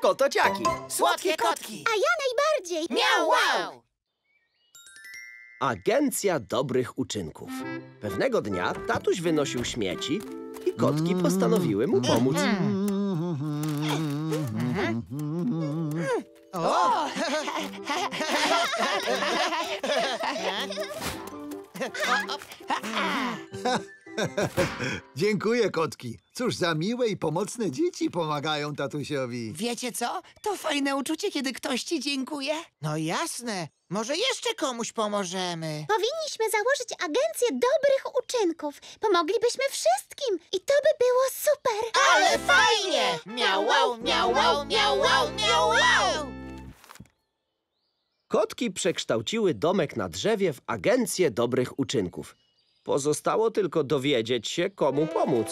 Kotociaki. Słodkie kotki. A ja najbardziej. Miau, wow. Agencja dobrych uczynków. Pewnego dnia tatuś wynosił śmieci i kotki postanowiły mu pomóc. O! Dziękuję, kotki. Cóż za miłe i pomocne dzieci pomagają tatusiowi. Wiecie co? To fajne uczucie, kiedy ktoś ci dziękuje. No jasne. Może jeszcze komuś pomożemy. Powinniśmy założyć agencję dobrych uczynków. Pomoglibyśmy wszystkim i to by było super. Ale fajnie! Miau, wow, miau, wow, miau, wow, miau, wow! Kotki przekształciły domek na drzewie w agencję dobrych uczynków. Pozostało tylko dowiedzieć się, komu pomóc.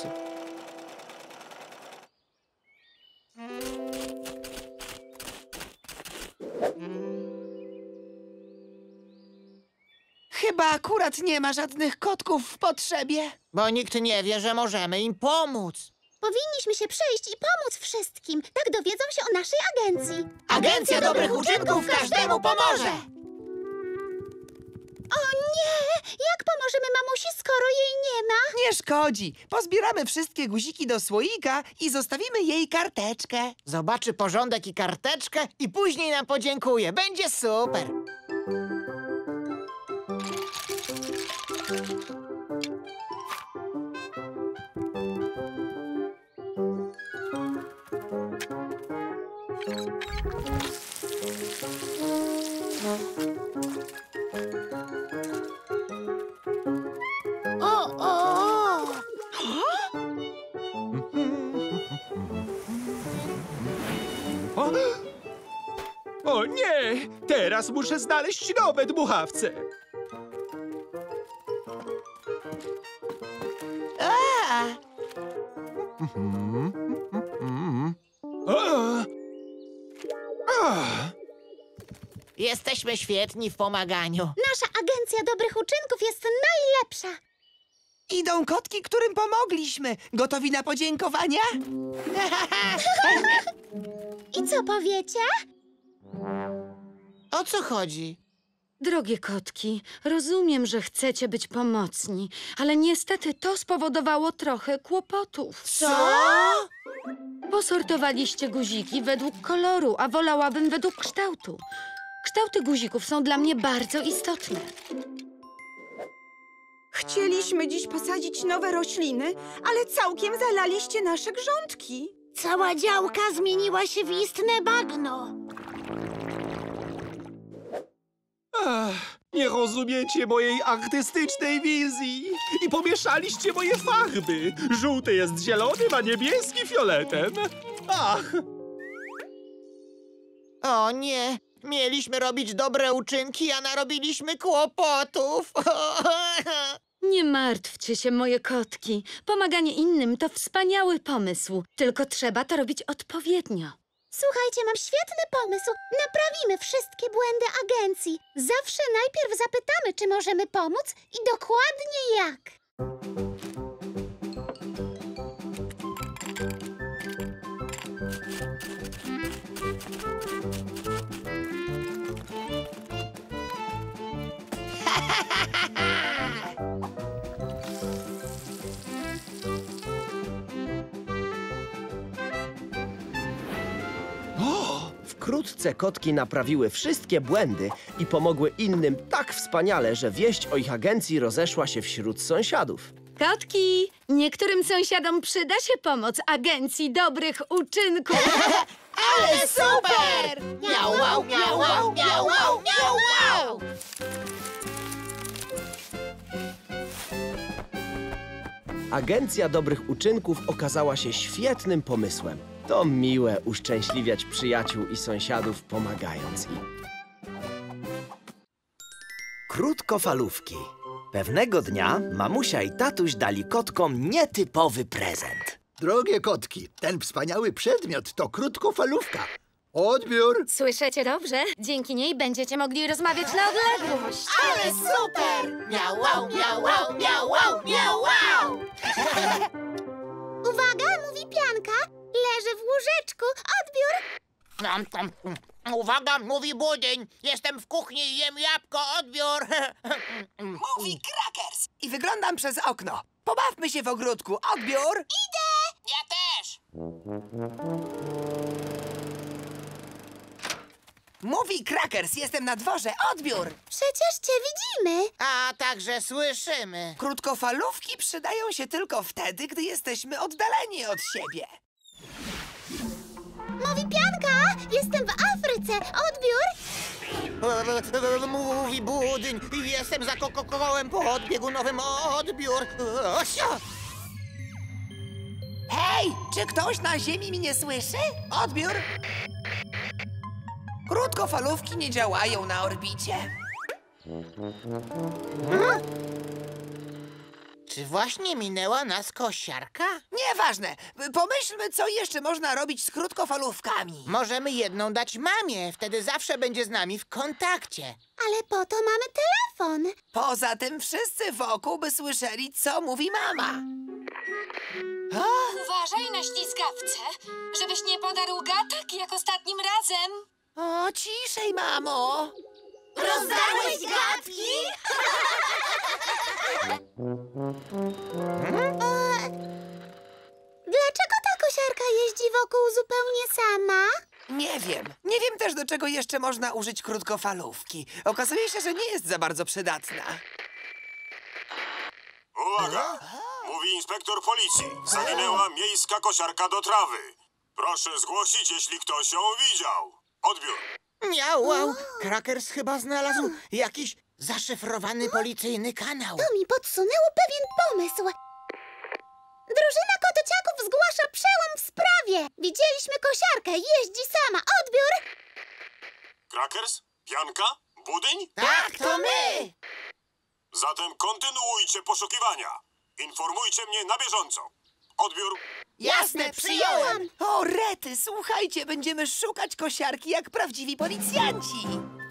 Chyba akurat nie ma żadnych kotków w potrzebie. Bo nikt nie wie, że możemy im pomóc. Powinniśmy się przejść i pomóc wszystkim. Tak dowiedzą się o naszej agencji. Agencja dobrych uczynków każdemu pomoże! O nie! Jak pomożemy mamusi, skoro jej nie ma? Nie szkodzi. Pozbieramy wszystkie guziki do słoika i zostawimy jej karteczkę. Zobaczy porządek i karteczkę i później nam podziękuje. Będzie super. O nie! Teraz muszę znaleźć nowe dmuchawce. A! Jesteśmy świetni w pomaganiu. Nasza agencja dobrych uczynków jest najlepsza. Idą kotki, którym pomogliśmy. Gotowi na podziękowania? I co powiecie? O co chodzi? Drogie kotki, rozumiem, że chcecie być pomocni, ale niestety to spowodowało trochę kłopotów. Co? Posortowaliście guziki według koloru, a wolałabym według kształtu. Kształty guzików są dla mnie bardzo istotne. Chcieliśmy dziś posadzić nowe rośliny, ale całkiem zalaliście nasze grządki. Cała działka zmieniła się w istne bagno. Nie rozumiecie mojej artystycznej wizji i pomieszaliście moje farby. Żółty jest zielonym, a niebieski fioletem. Ach! O nie, mieliśmy robić dobre uczynki, a narobiliśmy kłopotów. Nie martwcie się, moje kotki. Pomaganie innym to wspaniały pomysł, tylko trzeba to robić odpowiednio. Słuchajcie, mam świetny pomysł. Naprawimy wszystkie błędy agencji. Zawsze najpierw zapytamy, czy możemy pomóc i dokładnie jak. Wkrótce kotki naprawiły wszystkie błędy i pomogły innym tak wspaniale, że wieść o ich agencji rozeszła się wśród sąsiadów. Kotki, niektórym sąsiadom przyda się pomoc agencji dobrych uczynków. Ale super! Miau, wow, miau, wow, miau, wow, miau, wow! Agencja dobrych uczynków okazała się świetnym pomysłem. To miłe uszczęśliwiać przyjaciół i sąsiadów, pomagając im. Krótkofalówki. Pewnego dnia mamusia i tatuś dali kotkom nietypowy prezent. Drogie kotki, ten wspaniały przedmiot to krótkofalówka. Odbiór! Słyszycie dobrze? Dzięki niej będziecie mogli rozmawiać na odległość. Ale super! Miau, wow, miau, wow, miau, wow, miau, wow! Uwaga, mówi pianka. Leży w łóżeczku. Odbiór. Uwaga, mówi budyń. Jestem w kuchni i jem jabłko, odbiór. Mówi Crackers i wyglądam przez okno. Pobawmy się w ogródku. Odbiór. Ja też. Mówi Crackers, jestem na dworze. Odbiór. Przecież cię widzimy. A także słyszymy. Krótkofalówki przydają się tylko wtedy, gdy jesteśmy oddaleni od siebie. Mówi Pianka, jestem w Afryce. Odbiór. Mówi budyń. Jestem za kołem po odbiegunowym, odbiór. Hej, czy ktoś na ziemi mnie słyszy? Odbiór. Krótkofalówki nie działają na orbicie. Czy właśnie minęła nas kosiarka? Nieważne. Pomyślmy, co jeszcze można robić z krótkofalówkami. Możemy jedną dać mamie, wtedy zawsze będzie z nami w kontakcie. Ale po to mamy telefon. Poza tym wszyscy wokół by słyszeli, co mówi mama. Uważaj na ślizgawce, żebyś nie podarł gatek jak ostatnim razem. O, ciszej, mamo. Rozdałeś gadki? Dlaczego ta kosiarka jeździ wokół zupełnie sama? Nie wiem. Nie wiem też, do czego jeszcze można użyć krótkofalówki. Okazuje się, że nie jest za bardzo przydatna. Uwaga! Mówi inspektor policji. Zaginęła miejska kosiarka do trawy. Proszę zgłosić, jeśli ktoś ją widział. Odbiór. Miau, Crackers chyba znalazł jakiś zaszyfrowany policyjny kanał. To mi podsunęło pewien pomysł. Drużyna kotociaków zgłasza przełom w sprawie. Widzieliśmy kosiarkę, jeździ sama. Odbiór. Crackers? Pianka? Budyń? Tak, to my! Zatem kontynuujcie poszukiwania. Informujcie mnie na bieżąco. Odbiór. Jasne, przyjąłem! O, rety, słuchajcie, będziemy szukać kosiarki jak prawdziwi policjanci.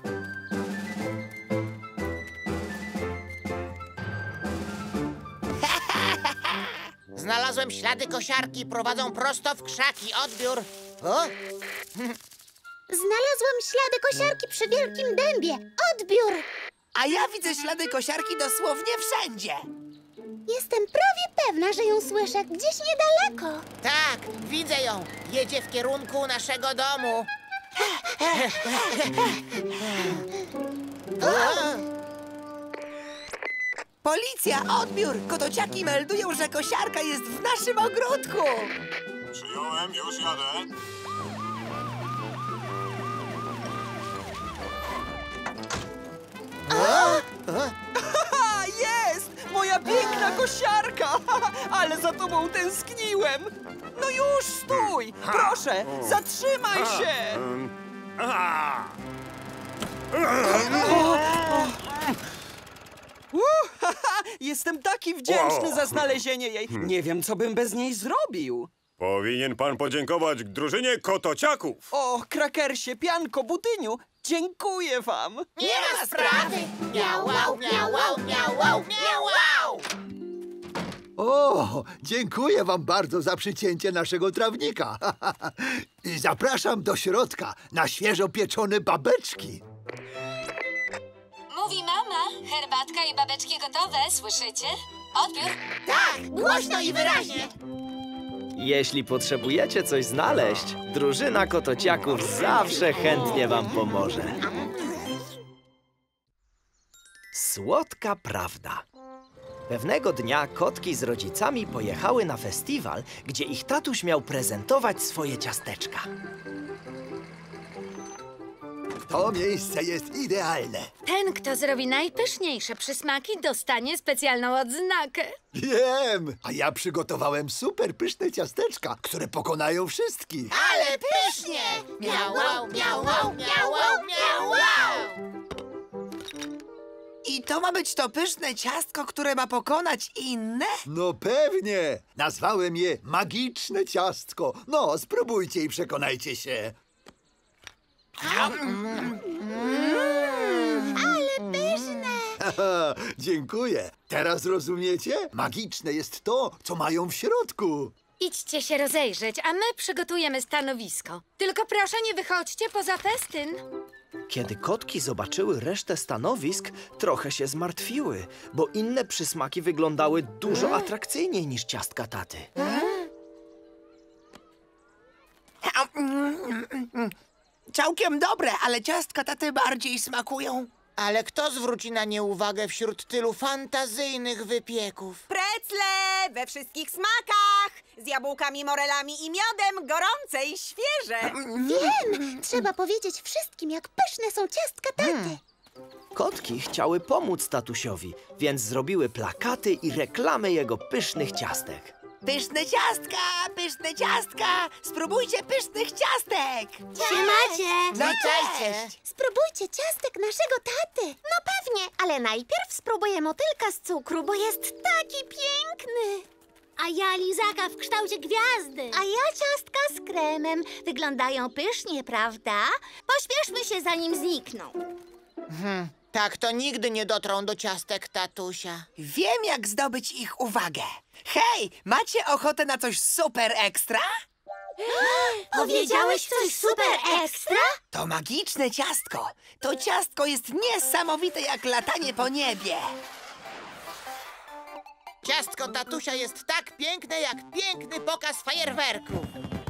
Znalazłem ślady kosiarki, prowadzą prosto w krzaki. Odbiór. O? Znalazłam ślady kosiarki przy wielkim dębie. Odbiór. A ja widzę ślady kosiarki dosłownie wszędzie. Jestem prawie pewna, że ją słyszę gdzieś niedaleko. Tak, widzę ją. Jedzie w kierunku naszego domu. Policja, odbiór! Kotociaki meldują, że kosiarka jest w naszym ogródku. Przyjąłem, już jadę. A, jest! Moja piękna kosiarka! Ale za tobą tęskniłem! No już, stój! Proszę, zatrzymaj się! Jestem taki wdzięczny za znalezienie jej. Nie wiem, co bym bez niej zrobił. Powinien pan podziękować drużynie kotociaków. O, Crackersie, Pianko, Budyniu, dziękuję wam. Nie ma sprawy. Miau, miau, miau, miau, miau. O, dziękuję wam bardzo za przycięcie naszego trawnika. I zapraszam do środka na świeżo pieczone babeczki. Mówi mama, herbatka i babeczki gotowe, słyszycie? Odbiór. Tak, głośno i wyraźnie. Jeśli potrzebujecie coś znaleźć, drużyna kotociaków zawsze chętnie wam pomoże. Słodka prawda. Pewnego dnia kotki z rodzicami pojechały na festiwal, gdzie ich tatuś miał prezentować swoje ciasteczka. To miejsce jest idealne. Ten, kto zrobi najpyszniejsze przysmaki, dostanie specjalną odznakę. Wiem, a ja przygotowałem super pyszne ciasteczka, które pokonają wszystkich. Ale pysznie. Miau, miau, miau, miau. I to ma być to pyszne ciastko, które ma pokonać inne? No pewnie. Nazwałem je magiczne ciastko. No, spróbujcie i przekonajcie się. Ale pyszne. Dziękuję. Teraz rozumiecie? Magiczne jest to, co mają w środku. Idźcie się rozejrzeć, a my przygotujemy stanowisko. Tylko proszę, nie wychodźcie poza festyn. Kiedy kotki zobaczyły resztę stanowisk, trochę się zmartwiły, bo inne przysmaki wyglądały dużo atrakcyjniej niż ciastka taty. Całkiem dobre, ale ciastka taty bardziej smakują. Ale kto zwróci na nie uwagę wśród tylu fantazyjnych wypieków? Precle we wszystkich smakach! Z jabłkami, morelami i miodem, gorące i świeże! Wiem! Trzeba powiedzieć wszystkim, jak pyszne są ciastka taty. Kotki chciały pomóc tatusiowi, więc zrobiły plakaty i reklamy jego pysznych ciastek. Pyszne ciastka, pyszne ciastka! Spróbujcie pysznych ciastek! Siemacie! No cześć! Spróbujcie ciastek naszego taty. No pewnie, ale najpierw spróbuję motylka z cukru, bo jest taki piękny. A ja lizaka w kształcie gwiazdy. A ja ciastka z kremem. Wyglądają pysznie, prawda? Pośpieszmy się, zanim znikną. Tak to nigdy nie dotrą do ciastek tatusia. Wiem, jak zdobyć ich uwagę. Hej, macie ochotę na coś super ekstra? Powiedziałeś coś super ekstra? To magiczne ciastko. To ciastko jest niesamowite jak latanie po niebie. Ciastko tatusia jest tak piękne, jak piękny pokaz fajerwerków.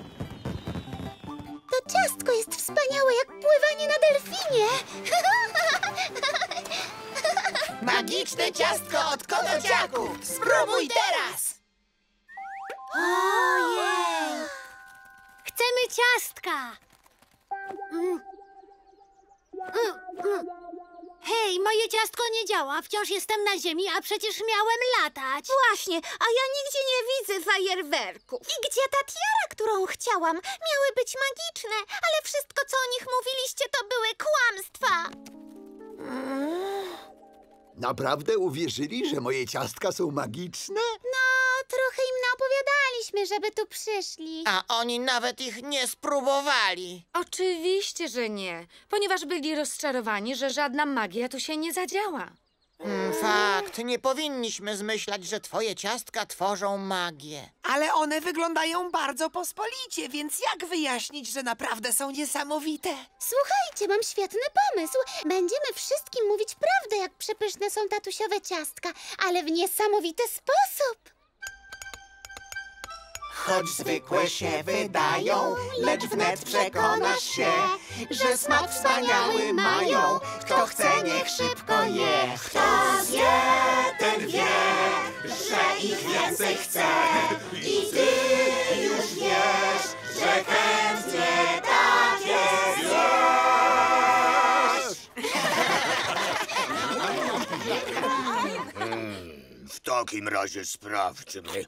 To ciastko jest wspaniałe jak pływanie na delfinie. Magiczne ciastko od kotociaków! Spróbuj teraz! Ojej! Chcemy ciastka! Hej, moje ciastko nie działa. Wciąż jestem na ziemi, a przecież miałem latać. Właśnie, a ja nigdzie nie widzę fajerwerków. I gdzie ta tiara, którą chciałam? Miały być magiczne, ale wszystko, co o nich mówiliście, to były kłamstwa. Naprawdę uwierzyli, że moje ciastka są magiczne? No, trochę im naopowiadaliśmy, żeby tu przyszli. A oni nawet ich nie spróbowali. Oczywiście, że nie, ponieważ byli rozczarowani, że żadna magia tu się nie zadziała. Fakt, nie powinniśmy zmyślać, że twoje ciastka tworzą magię. Ale one wyglądają bardzo pospolicie, więc jak wyjaśnić, że naprawdę są niesamowite? Słuchajcie, mam świetny pomysł. Będziemy wszystkim mówić prawdę, jak przepyszne są tatusiowe ciastka, ale w niesamowity sposób. Choć zwykłe się wydają, lecz wnet przekonasz się, że smak wspaniały mają. Kto chce, niech szybko je. Kto zje, ten wie, że ich więcej chce. I ty już wiesz, że chętnie takie zjesz. W takim razie sprawdźmy.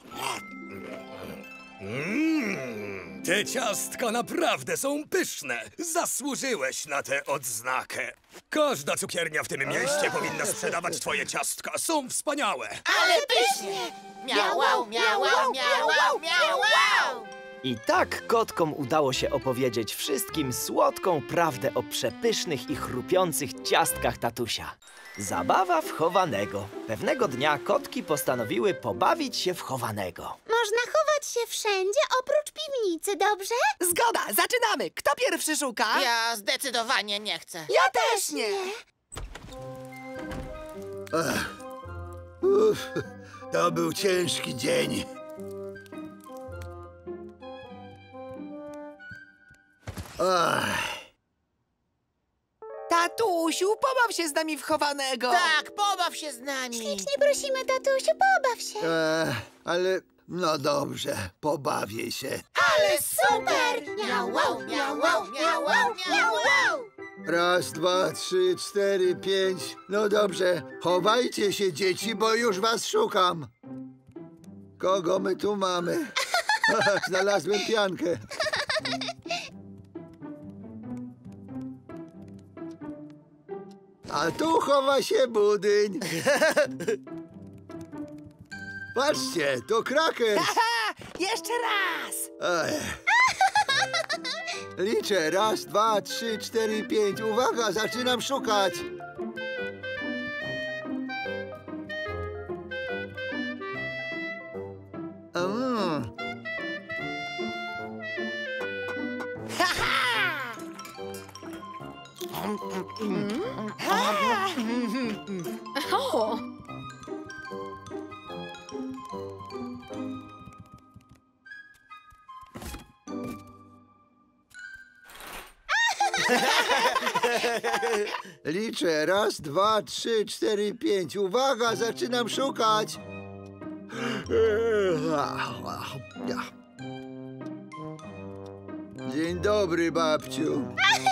Te ciastka naprawdę są pyszne. Zasłużyłeś na tę odznakę. Każda cukiernia w tym mieście powinna sprzedawać twoje ciastka. Są wspaniałe. Ale pysznie! Miałał, miałał, miałał, miałał! I tak kotkom udało się opowiedzieć wszystkim słodką prawdę o przepysznych i chrupiących ciastkach tatusia. Zabawa w chowanego. Pewnego dnia kotki postanowiły pobawić się w chowanego. Można chować się wszędzie, oprócz piwnicy, dobrze? Zgoda, zaczynamy! Kto pierwszy szuka? Ja zdecydowanie nie chcę. Ja też nie! To był ciężki dzień. Tatusiu, pobaw się z nami w chowanego! Tak, pobaw się z nami. Ślicznie prosimy, tatusiu, pobaw się. Ale no dobrze, pobawię się. Ale super! Miałał, miałał, miałał, miałał! Raz, dwa, trzy, cztery, pięć. No dobrze, chowajcie się, dzieci, bo już was szukam. Kogo my tu mamy? Znalazłem piankę. A tu chowa się budyń. Patrzcie, to Kraken. Haha, jeszcze raz! Liczę. Raz, dwa, trzy, cztery, pięć. Uwaga, zaczynam szukać. O! Liczę. 1, 2, 3, 4, 5. Uwaga, zaczynam szukać. Dzień dobry, babciu.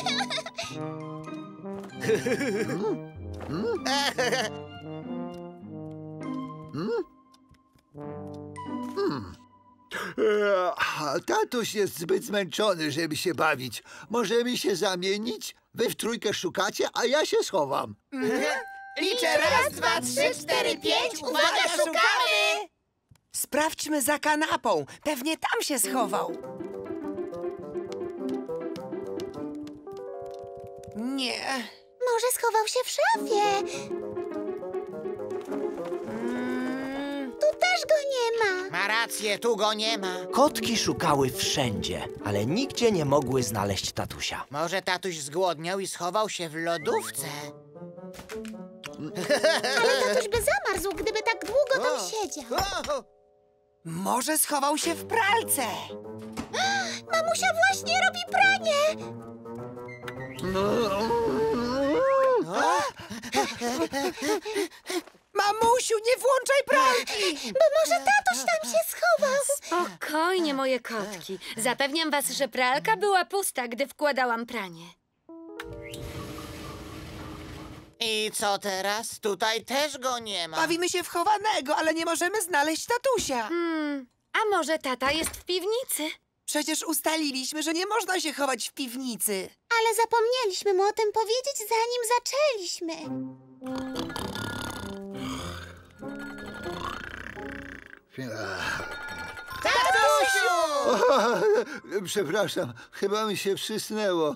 Tatuś jest zbyt zmęczony, żeby się bawić. Możemy się zamienić? Wy w trójkę szukacie, a ja się schowam. Liczę 1, 2, 3, 4, 5. Uwaga, szukamy! Sprawdźmy za kanapą. Pewnie tam się schował. Nie. Może schował się w szafie. Tu też go nie ma. Ma rację, tu go nie ma. Kotki szukały wszędzie, ale nigdzie nie mogły znaleźć tatusia. Może tatuś zgłodniał i schował się w lodówce. Ale tatuś by zamarzł, gdyby tak długo tam siedział. Może schował się w pralce. Mamusia właśnie robi pranie. Mamusiu, nie włączaj pralki! Bo może tatuś tam się schował. Spokojnie, moje kotki. Zapewniam was, że pralka była pusta, gdy wkładałam pranie. I co teraz? Tutaj też go nie ma. Bawimy się w chowanego, ale nie możemy znaleźć tatusia. A może tata jest w piwnicy? Przecież ustaliliśmy, że nie można się chować w piwnicy. Ale zapomnieliśmy mu o tym powiedzieć, zanim zaczęliśmy. Tatusiu! Przepraszam, chyba mi się przysnęło.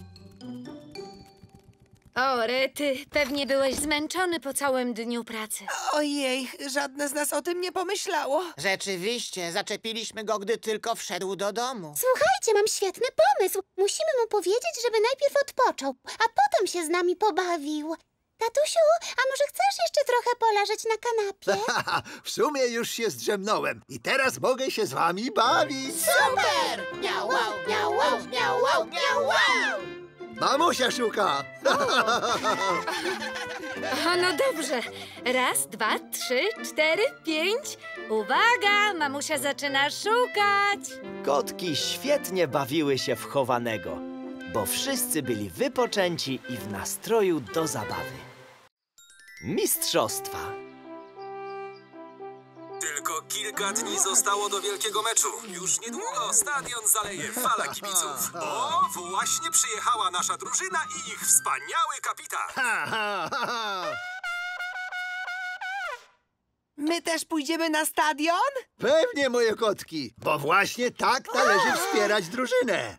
O, Rety, pewnie byłeś zmęczony po całym dniu pracy. Ojej, żadne z nas o tym nie pomyślało. Rzeczywiście, zaczepiliśmy go, gdy tylko wszedł do domu. Słuchajcie, mam świetny pomysł. Musimy mu powiedzieć, żeby najpierw odpoczął, a potem się z nami pobawił. Tatusiu, a może chcesz jeszcze trochę poleżeć na kanapie? W sumie już się zdrzemnąłem i teraz mogę się z wami bawić. Super! Miau, wow, miau, wow, miau, wow, miau, wow! Mamusia szuka. O, no dobrze. 1, 2, 3, 4, 5. Uwaga, mamusia zaczyna szukać. Kotki świetnie bawiły się w chowanego, bo wszyscy byli wypoczęci i w nastroju do zabawy. Mistrzostwa. Tylko kilka dni zostało do wielkiego meczu. Już niedługo stadion zaleje fala kibiców. O, właśnie przyjechała nasza drużyna i ich wspaniały kapitan. My też pójdziemy na stadion? Pewnie, moje kotki, bo właśnie tak należy wspierać drużynę.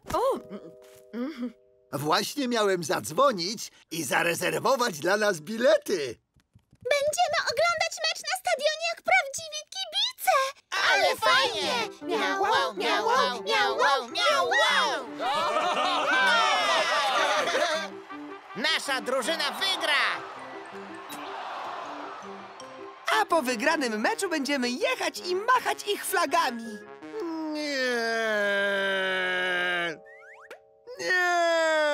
Właśnie miałem zadzwonić i zarezerwować dla nas bilety. Będziemy oglądać mecz na stadionie jak prawdziwi kibice. Ale fajnie! Miau, wow, miau, wow, miau, wow, miau, wow! Nasza drużyna wygra! A po wygranym meczu będziemy jechać i machać ich flagami. Nie. Nie.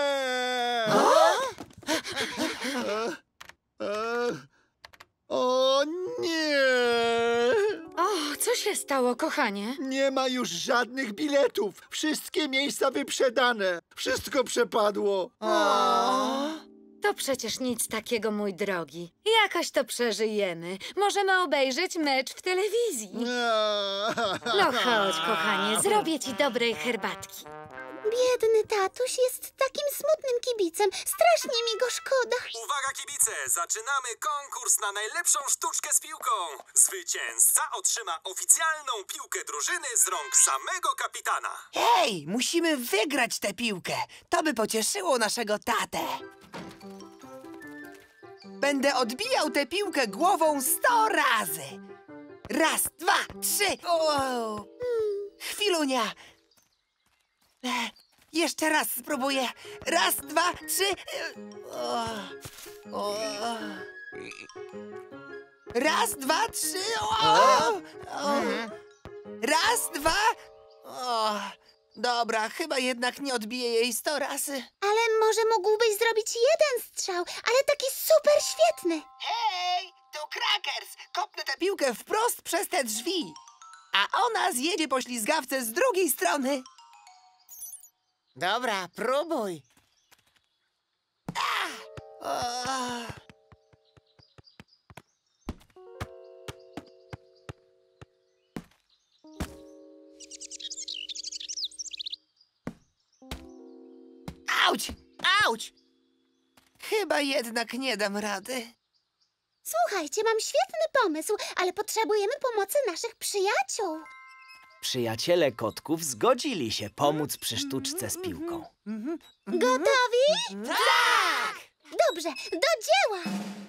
O nie! O, co się stało, kochanie? Nie ma już żadnych biletów. Wszystkie miejsca wyprzedane. Wszystko przepadło. To przecież nic takiego, mój drogi. Jakoś to przeżyjemy. Możemy obejrzeć mecz w telewizji. No chodź, kochanie, zrobię ci dobrej herbatki. Biedny tatuś jest takim smutnym kibicem. Strasznie mi go szkoda. Uwaga kibice, zaczynamy konkurs na najlepszą sztuczkę z piłką. Zwycięzca otrzyma oficjalną piłkę drużyny z rąk samego kapitana. Hej, musimy wygrać tę piłkę. To by pocieszyło naszego tatę. Będę odbijał tę piłkę głową 100 razy. 1, 2, 3. O! Chwilunia. Jeszcze raz spróbuję. Raz, dwa, trzy. Raz, dwa, trzy. Raz, dwa. Dobra, chyba jednak nie odbiję jej 100 razy. Ale może mógłbyś zrobić jeden strzał, ale taki super świetny. Hej, to Crackers! Kopnę tę piłkę wprost przez te drzwi. A ona zjedzie po ślizgawce z drugiej strony. Dobra, próbuj. Auć! Auć! Chyba jednak nie dam rady. Słuchajcie, mam świetny pomysł, ale potrzebujemy pomocy naszych przyjaciół. Przyjaciele kotków zgodzili się pomóc przy sztuczce z piłką. Gotowi? Tak! Dobrze, do dzieła!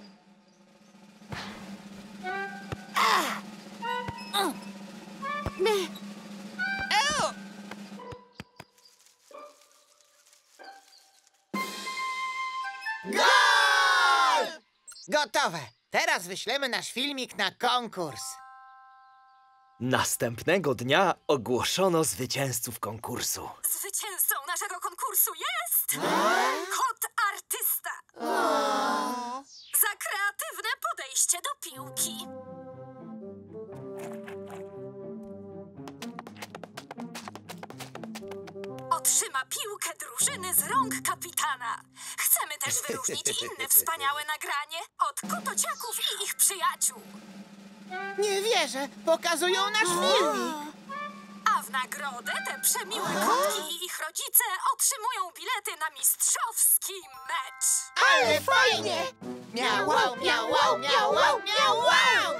Gol! Gotowe. Teraz wyślemy nasz filmik na konkurs. Następnego dnia ogłoszono zwycięzców konkursu. Zwycięzcą naszego konkursu jest... Kot artysta. Za kreatywne podejście do piłki. Otrzyma piłkę drużyny z rąk kapitana. Chcemy też wyróżnić inne wspaniałe nagranie od kotociaków i ich przyjaciół. Nie wierzę, pokazują nasz filmik. A w nagrodę te przemiłe kotki i ich rodzice otrzymują bilety na mistrzowski mecz. Ale fajnie! Miau, wow, miau, wow, miau, wow, miau, wow!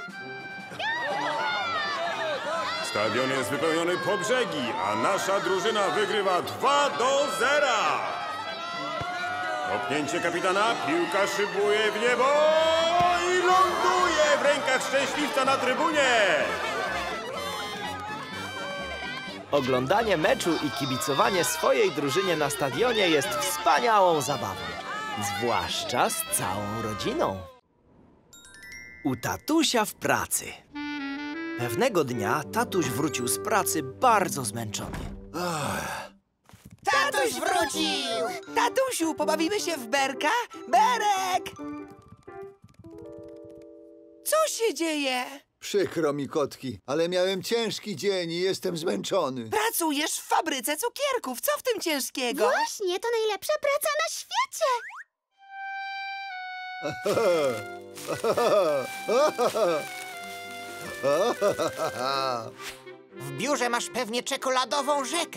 Stadion jest wypełniony po brzegi, a nasza drużyna wygrywa 2-0. Kopnięcie kapitana, piłka szybuje w niebo i ląduje w rękach szczęśliwca na trybunie. Oglądanie meczu i kibicowanie swojej drużynie na stadionie jest wspaniałą zabawą. Zwłaszcza z całą rodziną. U tatusia w pracy. Pewnego dnia tatuś wrócił z pracy bardzo zmęczony. Tatuś wrócił! Tatusiu, pobawimy się w berka? Berek! Co się dzieje? Przykro mi, kotki, ale miałem ciężki dzień i jestem zmęczony. Pracujesz w fabryce cukierków. Co w tym ciężkiego? Właśnie, to najlepsza praca na świecie. W biurze masz pewnie czekoladową rzekę.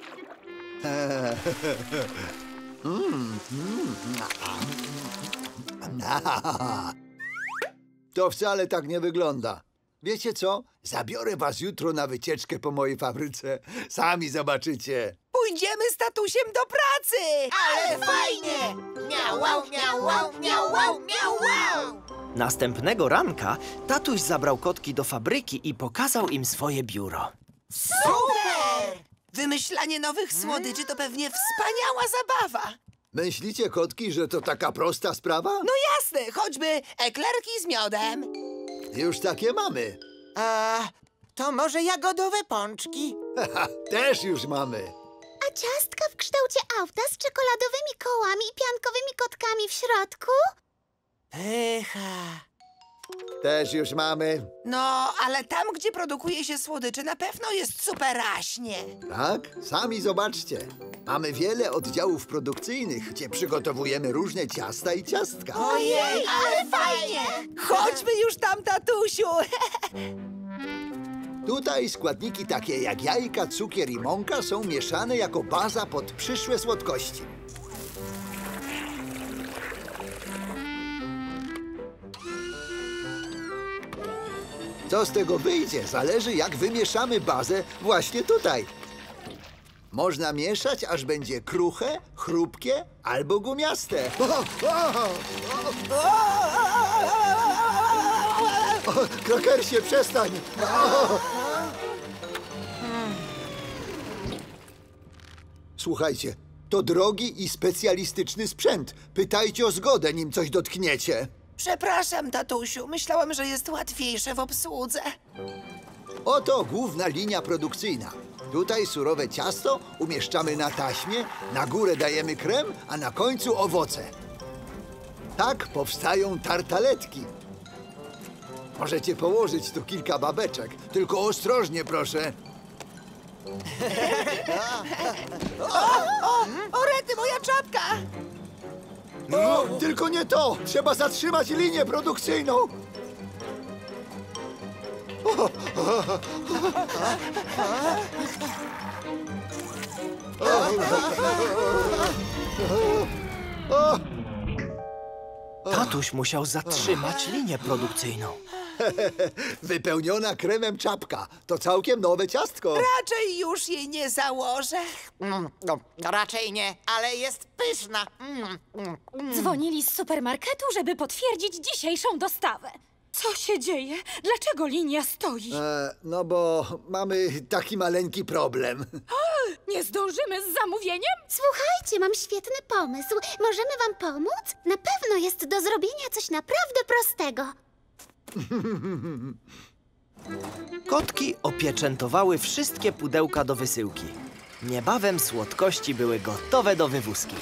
To wcale tak nie wygląda. Wiecie co? Zabiorę was jutro na wycieczkę po mojej fabryce. Sami zobaczycie. Pójdziemy z tatusiem do pracy! Ale fajnie! Miau, wow, miau, wow, miau, wow, miau, wow! Następnego ranka tatuś zabrał kotki do fabryki i pokazał im swoje biuro. Super! Wymyślanie nowych słodyczy to pewnie wspaniała zabawa. Myślicie, kotki, że to taka prosta sprawa? No jasne, choćby eklerki z miodem. Już takie mamy. To może jagodowe pączki? Też już mamy. A ciastka w kształcie auta z czekoladowymi kołami i piankowymi kotkami w środku? Pycha. Też już mamy. No, ale tam, gdzie produkuje się słodycze, na pewno jest superaśnie. Tak? Sami zobaczcie. Mamy wiele oddziałów produkcyjnych, gdzie przygotowujemy różne ciasta i ciastka. Ojej, ale fajnie! Chodźmy już tam, tatusiu. Tutaj składniki takie jak jajka, cukier i mąka są mieszane jako baza pod przyszłe słodkości. Co z tego wyjdzie, zależy jak wymieszamy bazę właśnie tutaj. Można mieszać, aż będzie kruche, chrupkie albo gumiaste. Krakersie, przestań! Słuchajcie, to drogi i specjalistyczny sprzęt. Pytajcie o zgodę, nim coś dotkniecie. Przepraszam, tatusiu. Myślałem, że jest łatwiejsze w obsłudze. Oto główna linia produkcyjna. Tutaj surowe ciasto umieszczamy na taśmie, na górę dajemy krem, a na końcu owoce. Tak powstają tartaletki. Możecie położyć tu kilka babeczek, tylko ostrożnie, proszę. O, rety, moja czapka! No, tylko nie to! Trzeba zatrzymać linię produkcyjną! Tatuś musiał zatrzymać linię produkcyjną. Wypełniona kremem czapka. To całkiem nowe ciastko. Raczej już jej nie założę. No, raczej nie, ale jest pyszna. Dzwonili z supermarketu, żeby potwierdzić dzisiejszą dostawę. Co się dzieje? Dlaczego linia stoi? No bo mamy taki maleńki problem. Nie zdążymy z zamówieniem? Słuchajcie, mam świetny pomysł. Możemy wam pomóc? Na pewno jest do zrobienia coś naprawdę prostego. Kotki opieczętowały wszystkie pudełka do wysyłki. Niebawem słodkości były gotowe do wywózki.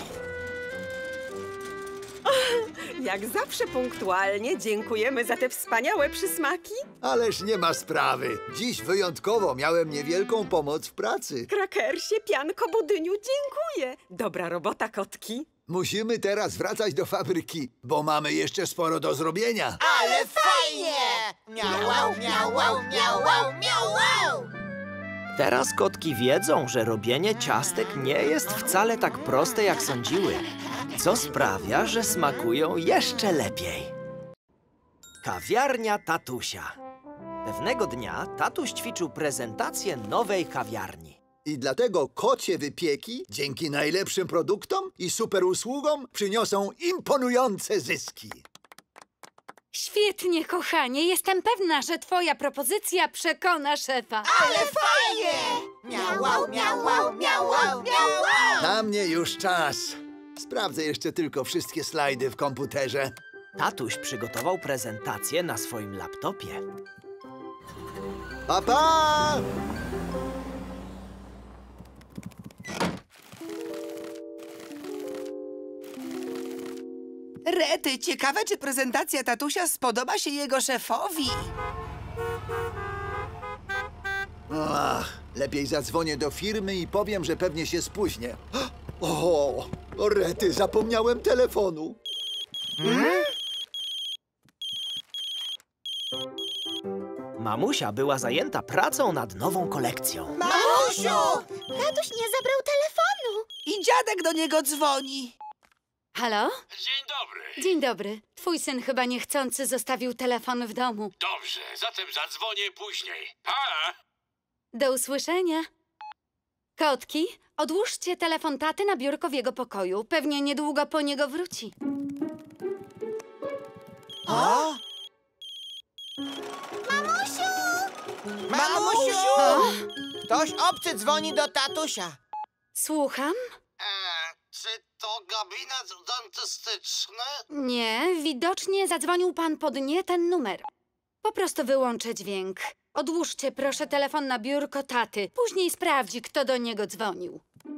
Jak zawsze punktualnie dziękujemy za te wspaniałe przysmaki. Ależ nie ma sprawy. Dziś wyjątkowo miałem niewielką pomoc w pracy. Krakersie, pianko, budyniu, dziękuję. Dobra robota, kotki. Musimy teraz wracać do fabryki, bo mamy jeszcze sporo do zrobienia. Ale fajnie! Miau, miau, miau, miau. Teraz kotki wiedzą, że robienie ciastek nie jest wcale tak proste, jak sądziły, co sprawia, że smakują jeszcze lepiej. Kawiarnia tatusia. Pewnego dnia tatuś ćwiczył prezentację nowej kawiarni. I dlatego kocie wypieki, dzięki najlepszym produktom i super usługom, przyniosą imponujące zyski. Świetnie, kochanie. Jestem pewna, że twoja propozycja przekona szefa. Ale fajnie! Miau, miau, miau. Na mnie już czas. Sprawdzę jeszcze tylko wszystkie slajdy w komputerze. Tatuś przygotował prezentację na swoim laptopie. Pa, pa! Rety, ciekawe, czy prezentacja tatusia spodoba się jego szefowi. Ach, lepiej zadzwonię do firmy i powiem, że pewnie się spóźnię. O, rety, zapomniałem telefonu. Mamusia była zajęta pracą nad nową kolekcją. Mamusiu! Tatuś nie zabrał telefonu. I dziadek do niego dzwoni. Halo? Dzień dobry. Dzień dobry. Twój syn chyba niechcący zostawił telefon w domu. Dobrze, zatem zadzwonię później. Pa! Do usłyszenia. Kotki, odłóżcie telefon taty na biurko w jego pokoju. Pewnie niedługo po niego wróci. O! Mamusiu! Mamusiu! Ktoś obcy dzwoni do tatusia. Słucham? Czy to gabinet dentystyczny? Nie, widocznie zadzwonił pan pod nie ten numer. Po prostu wyłączę dźwięk. Odłóżcie proszę telefon na biurko taty. Później sprawdzi, kto do niego dzwonił.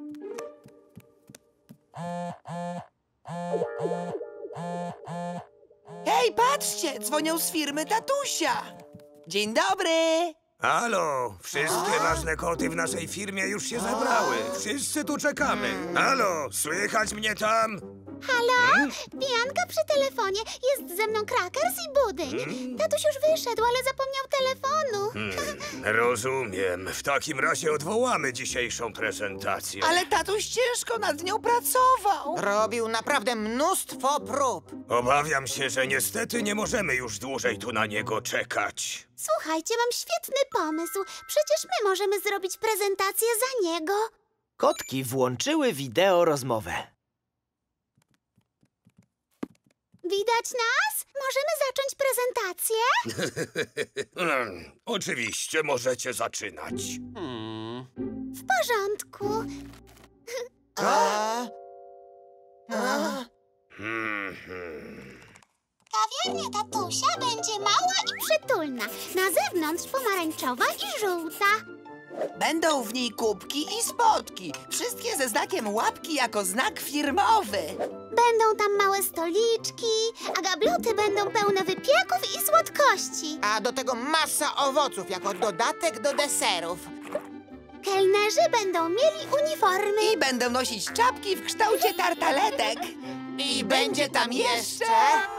Hej, patrzcie, dzwonią z firmy tatusia. Dzień dobry. Halo, wszystkie ważne koty w naszej firmie już się zebrały. Wszyscy tu czekamy. Halo, słychać mnie tam? Halo? Pianka przy telefonie. Jest ze mną Krakers i Budyń. Tatuś już wyszedł, ale zapomniał telefonu. Rozumiem. W takim razie odwołamy dzisiejszą prezentację. Ale tatuś ciężko nad nią pracował. Robił naprawdę mnóstwo prób. Obawiam się, że niestety nie możemy już dłużej tu na niego czekać. Słuchajcie, mam świetny pomysł. Przecież my możemy zrobić prezentację za niego. Kotki włączyły wideo rozmowę. Widać nas? Możemy zacząć prezentację? Oczywiście możecie zaczynać. W porządku. Kawiarnia tatusia będzie mała i przytulna. Na zewnątrz pomarańczowa i żółta. Będą w niej kubki i spotki. Wszystkie ze znakiem łapki jako znak firmowy. Będą tam małe stoliczki, a gabloty będą pełne wypieków i słodkości. A do tego masa owoców jako dodatek do deserów. Kelnerzy będą mieli uniformy. I będą nosić czapki w kształcie tartaletek. I będzie tam jeszcze...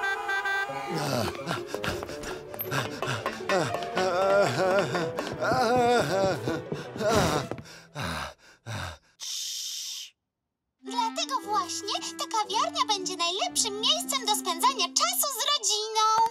Dlatego właśnie ta kawiarnia będzie najlepszym miejscem do spędzania czasu z rodziną.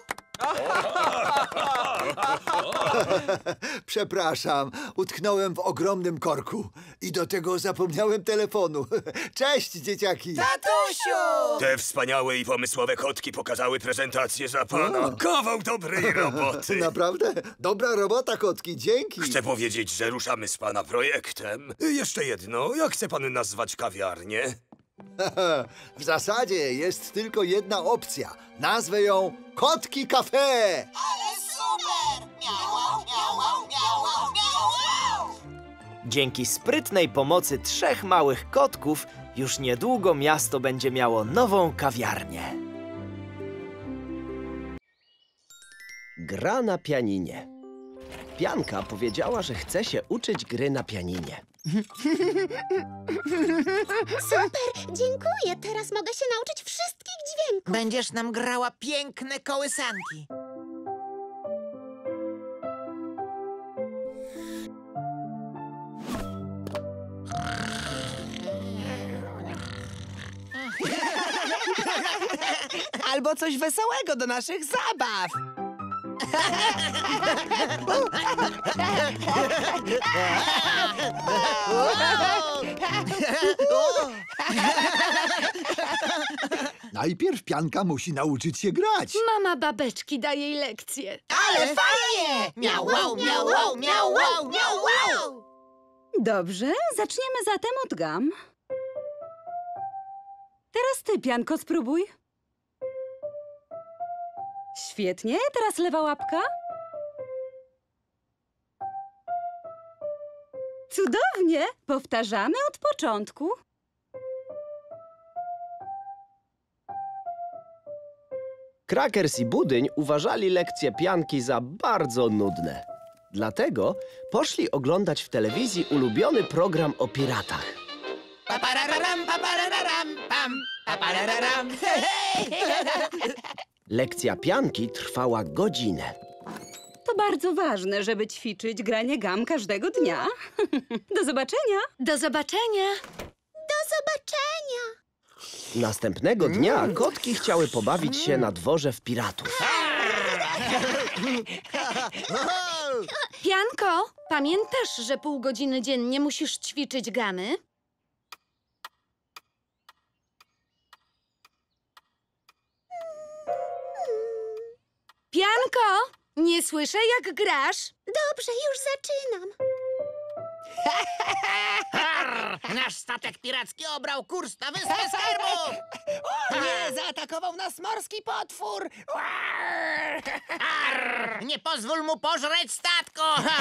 Przepraszam, utknąłem w ogromnym korku i do tego zapomniałem telefonu. Cześć, dzieciaki! Tatusiu! Te wspaniałe i pomysłowe kotki pokazały prezentację za pana. Kawał dobrej roboty. Naprawdę? Dobra robota, kotki, dzięki. Chcę powiedzieć, że ruszamy z pana projektem. Jeszcze jedno, jak chce pan nazwać kawiarnię? W zasadzie jest tylko jedna opcja. Nazwę ją Kotki Cafe. Ale super! Miau, miau, miau, miau. Dzięki sprytnej pomocy 3 małych kotków już niedługo miasto będzie miało nową kawiarnię. Gra na pianinie. Pianka powiedziała, że chce się uczyć gry na pianinie. Super, dziękuję. Teraz mogę się nauczyć wszystkich dźwięków. Będziesz nam grała piękne kołysanki. Albo coś wesołego do naszych zabaw. Najpierw pianka musi nauczyć się grać. Mama babeczki da jej lekcję. Ale fajnie! Miau, miau, miau, miau, miau, miau, miau. Dobrze, zaczniemy zatem od gam. Teraz ty, pianko, spróbuj. Świetnie, teraz lewa łapka. Cudownie! Powtarzamy od początku. Krakers i Budyń uważali lekcje pianki za bardzo nudne. Dlatego poszli oglądać w telewizji ulubiony program o piratach. Papararam, papararam, pam, papararam. Lekcja pianki trwała godzinę. To bardzo ważne, żeby ćwiczyć granie gam każdego dnia. Do zobaczenia! Do zobaczenia! Do zobaczenia! Następnego dnia kotki chciały pobawić się na dworze w piratów. Pianko, pamiętasz, że pół godziny dziennie musisz ćwiczyć gamy? Pianko, nie słyszę, jak grasz. Dobrze, już zaczynam. Nasz statek piracki obrał kurs na Wyspę Skarbów! Nie, zaatakował nas morski potwór! Nie pozwól mu pożreć statku!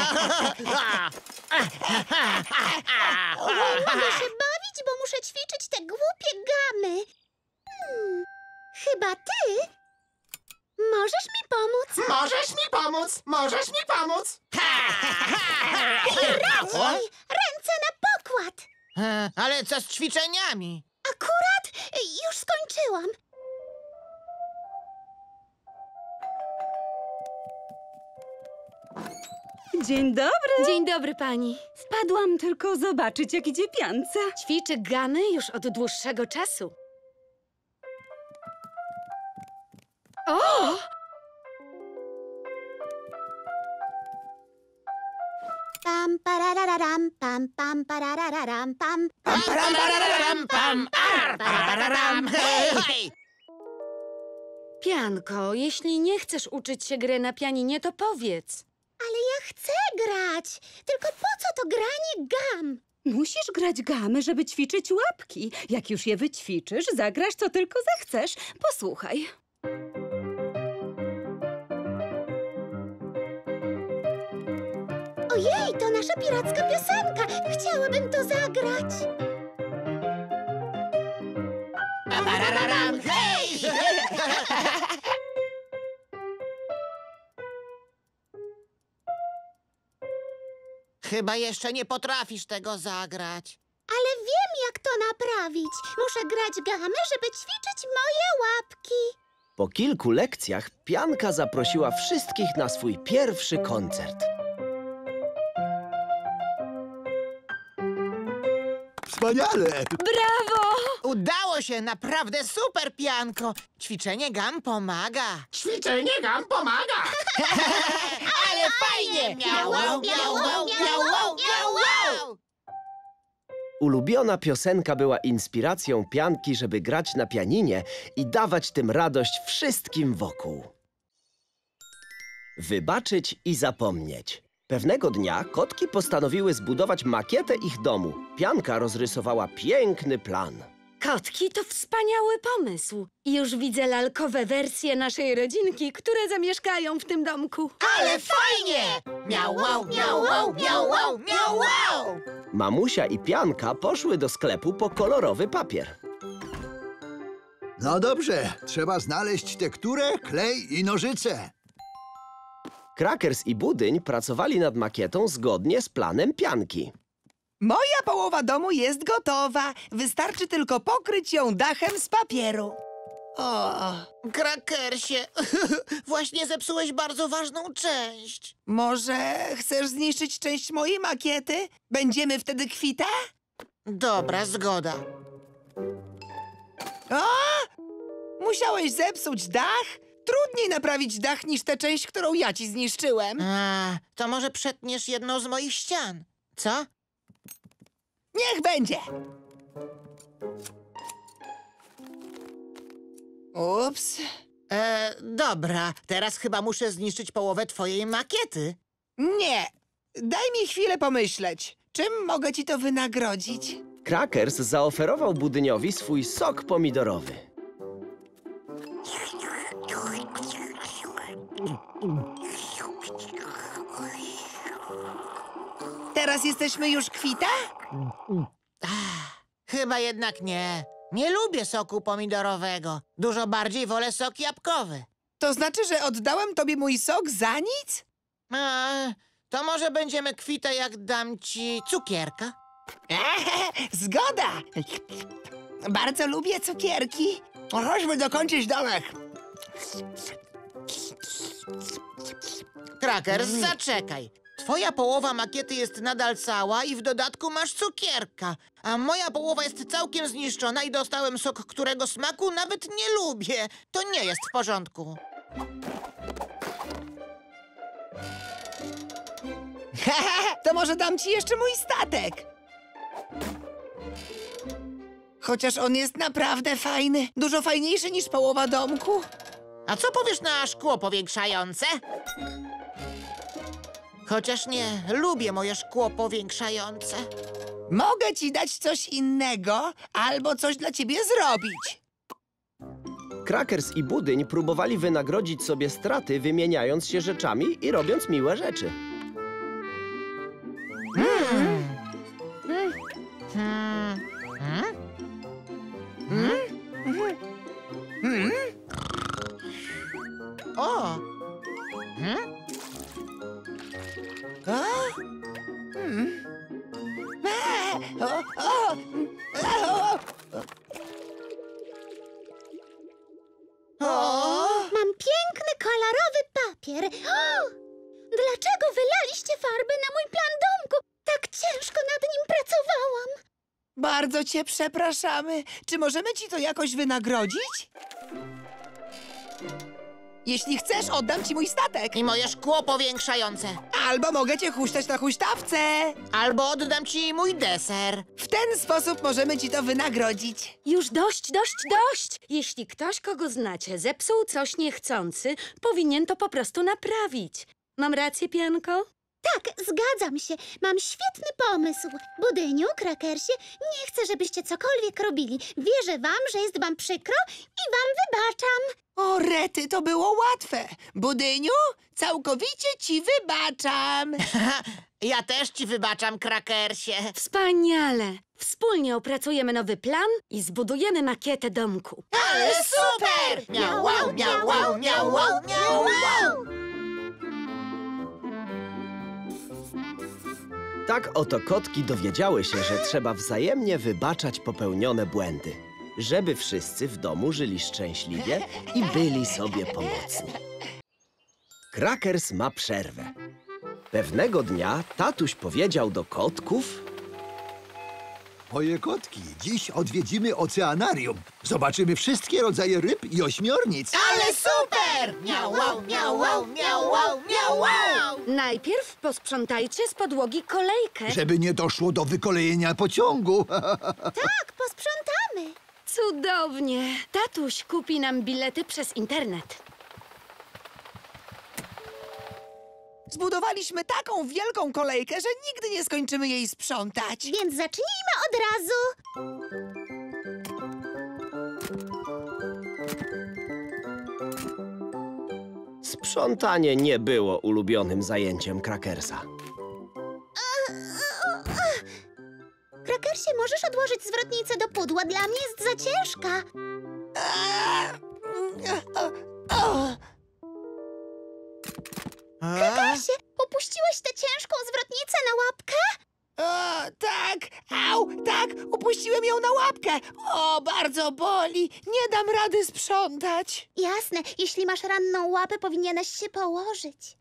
Mogę się bawić, bo muszę ćwiczyć te głupie gamy. Chyba ty możesz mi pomóc. Możesz mi pomóc! Możesz mi pomóc! Raczej! Ręce na pokład! Ale co z ćwiczeniami? Akurat już skończyłam. Dzień dobry! Dzień dobry, pani. Wpadłam tylko zobaczyć, jak idzie piance. Ćwiczy gamy już od dłuższego czasu. O! Pam, parararam, pam, pam, parararam, pam. Parararam, pam, parararam. Hej! Pianko, jeśli nie chcesz uczyć się gry na pianinie, to powiedz. Ale ja chcę grać. Tylko po co to granie gam? Musisz grać gamy, żeby ćwiczyć łapki. Jak już je wyćwiczysz, zagrasz co tylko zechcesz. Posłuchaj. Ojej, to nasza piracka piosenka. Chciałabym to zagrać. Hej! Chyba jeszcze nie potrafisz tego zagrać. Ale wiem, jak to naprawić. Muszę grać gamę, żeby ćwiczyć moje łapki. Po kilku lekcjach Pianka zaprosiła wszystkich na swój pierwszy koncert. Wspaniale! Brawo! Udało się, naprawdę super, Pianko. Ćwiczenie gam pomaga. Ćwiczenie gam pomaga! Ale fajnie! Miau, miau, miau, miau, miau, miau. Ulubiona piosenka była inspiracją Pianki, żeby grać na pianinie i dawać tym radość wszystkim wokół. Wybaczyć i zapomnieć. Pewnego dnia kotki postanowiły zbudować makietę ich domu. Pianka rozrysowała piękny plan. Kotki to wspaniały pomysł. Już widzę lalkowe wersje naszej rodzinki, które zamieszkają w tym domku. Ale fajnie! Miau, miau, miau, miau, miau, miau, miau. Mamusia i Pianka poszły do sklepu po kolorowy papier. No dobrze, trzeba znaleźć tekturę, klej i nożyce. Crackers i Budyń pracowali nad makietą zgodnie z planem Pianki. Moja połowa domu jest gotowa. Wystarczy tylko pokryć ją dachem z papieru. O, Crackersie, właśnie zepsułeś bardzo ważną część. może chcesz zniszczyć część mojej makiety? Będziemy wtedy kwita? Dobra, zgoda. O! Musiałeś zepsuć dach? Trudniej naprawić dach niż tę część, którą ja ci zniszczyłem. A, to może przetniesz jedną z moich ścian, co? Niech będzie. Ups. Dobra, teraz chyba muszę zniszczyć połowę twojej makiety. Nie. Daj mi chwilę pomyśleć. Czym mogę ci to wynagrodzić? Crackers zaoferował Budyniowi swój sok pomidorowy. Teraz jesteśmy już kwita? Chyba jednak nie. Nie lubię soku pomidorowego. Dużo bardziej wolę sok jabłkowy. To znaczy, że oddałem tobie mój sok za nic? To może będziemy kwite, jak dam ci cukierka? Zgoda! Bardzo lubię cukierki. Chodźmy dokończyć domek. Crackers, zaczekaj. Twoja połowa makiety jest nadal cała i w dodatku masz cukierka. A moja połowa jest całkiem zniszczona i dostałem sok, którego smaku nawet nie lubię. To nie jest w porządku. To może dam ci jeszcze mój statek. Chociaż on jest naprawdę fajny. Dużo fajniejszy niż połowa domku. A co powiesz na szkło powiększające? Chociaż nie, lubię moje szkło powiększające. Mogę ci dać coś innego albo coś dla ciebie zrobić. Crackers i Budyń próbowali wynagrodzić sobie straty, wymieniając się rzeczami i robiąc miłe rzeczy. O! Mam piękny, kolorowy papier. O! Dlaczego wylaliście farbę na mój plan domku? Tak ciężko nad nim pracowałam. Bardzo cię przepraszamy. Czy możemy ci to jakoś wynagrodzić? Jeśli chcesz, oddam ci mój statek. I moje szkło powiększające. Albo mogę cię huśtać na huśtawce. Albo oddam ci mój deser. W ten sposób możemy ci to wynagrodzić. Już dość, dość, dość! Jeśli ktoś, kogo znacie, zepsuł coś niechcący, powinien to po prostu naprawić. Mam rację, Pianko? Tak, zgadzam się. Mam świetny pomysł. Budyniu, Krakersie, nie chcę, żebyście cokolwiek robili. Wierzę wam, że jest wam przykro i wam wybaczam. O, rety, to było łatwe. Budyniu, całkowicie ci wybaczam. Ja też ci wybaczam, Krakersie. Wspaniale! Wspólnie opracujemy nowy plan i zbudujemy makietę domku. Ale super! Miau, wow, miau, wow, miau, wow, miau, wow. Tak oto kotki dowiedziały się, że trzeba wzajemnie wybaczać popełnione błędy, żeby wszyscy w domu żyli szczęśliwie i byli sobie pomocni. Krakers ma przerwę. Pewnego dnia tatuś powiedział do kotków: Moje kotki, dziś odwiedzimy oceanarium. Zobaczymy wszystkie rodzaje ryb i ośmiornic. Ale super! Miau, wow, miau, wow, miau, wow, miau, wow. Najpierw posprzątajcie z podłogi kolejkę. Żeby nie doszło do wykolejenia pociągu. Tak, posprzątamy. Cudownie! Tatuś kupi nam bilety przez internet. Zbudowaliśmy taką wielką kolejkę, że nigdy nie skończymy jej sprzątać. Więc zacznijmy od razu. sprzątanie nie było ulubionym zajęciem Krakersa. Krakersie, możesz odłożyć zwrotnicę do pudła? Dla mnie jest za ciężka. Krakersie, upuściłeś tę ciężką zwrotnicę na łapkę? O, tak! Au! Tak! Upuściłem ją na łapkę! O, bardzo boli! Nie dam rady sprzątać! Jasne, jeśli masz ranną łapę, powinieneś się położyć.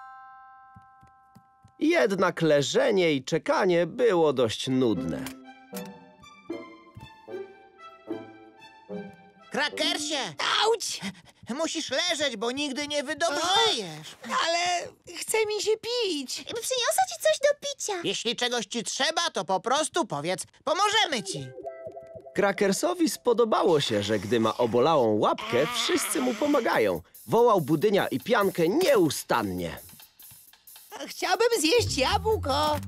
Jednak leżenie i czekanie było dość nudne. Krakersie! Auć! Musisz leżeć, bo nigdy nie wydobrzejesz. Ale chce mi się pić! Przyniosę ci coś do picia. Jeśli czegoś ci trzeba, to po prostu powiedz. Pomożemy ci. Krakersowi spodobało się, że gdy ma obolałą łapkę, wszyscy mu pomagają. Wołał Budynia i Piankę nieustannie. Chciałbym zjeść jabłko.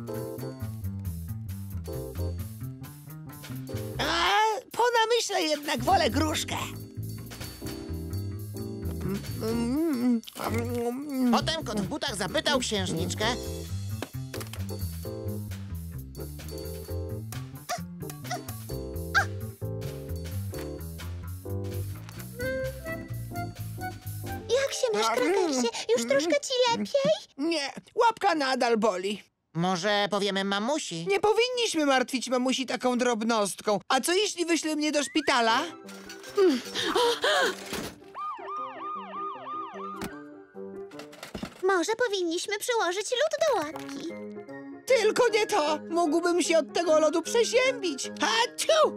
A po namyśle jednak wolę gruszkę. Potem kot w butach zapytał księżniczkę. Jak się masz, Krakersie? Już troszkę ci lepiej? Nie, łapka nadal boli. Może powiemy mamusi? Nie powinniśmy martwić mamusi taką drobnostką. A co jeśli wyśle mnie do szpitala? Może powinniśmy przyłożyć lód do łapki. Tylko nie to! Mógłbym się od tego lodu przeziębić. Haciu!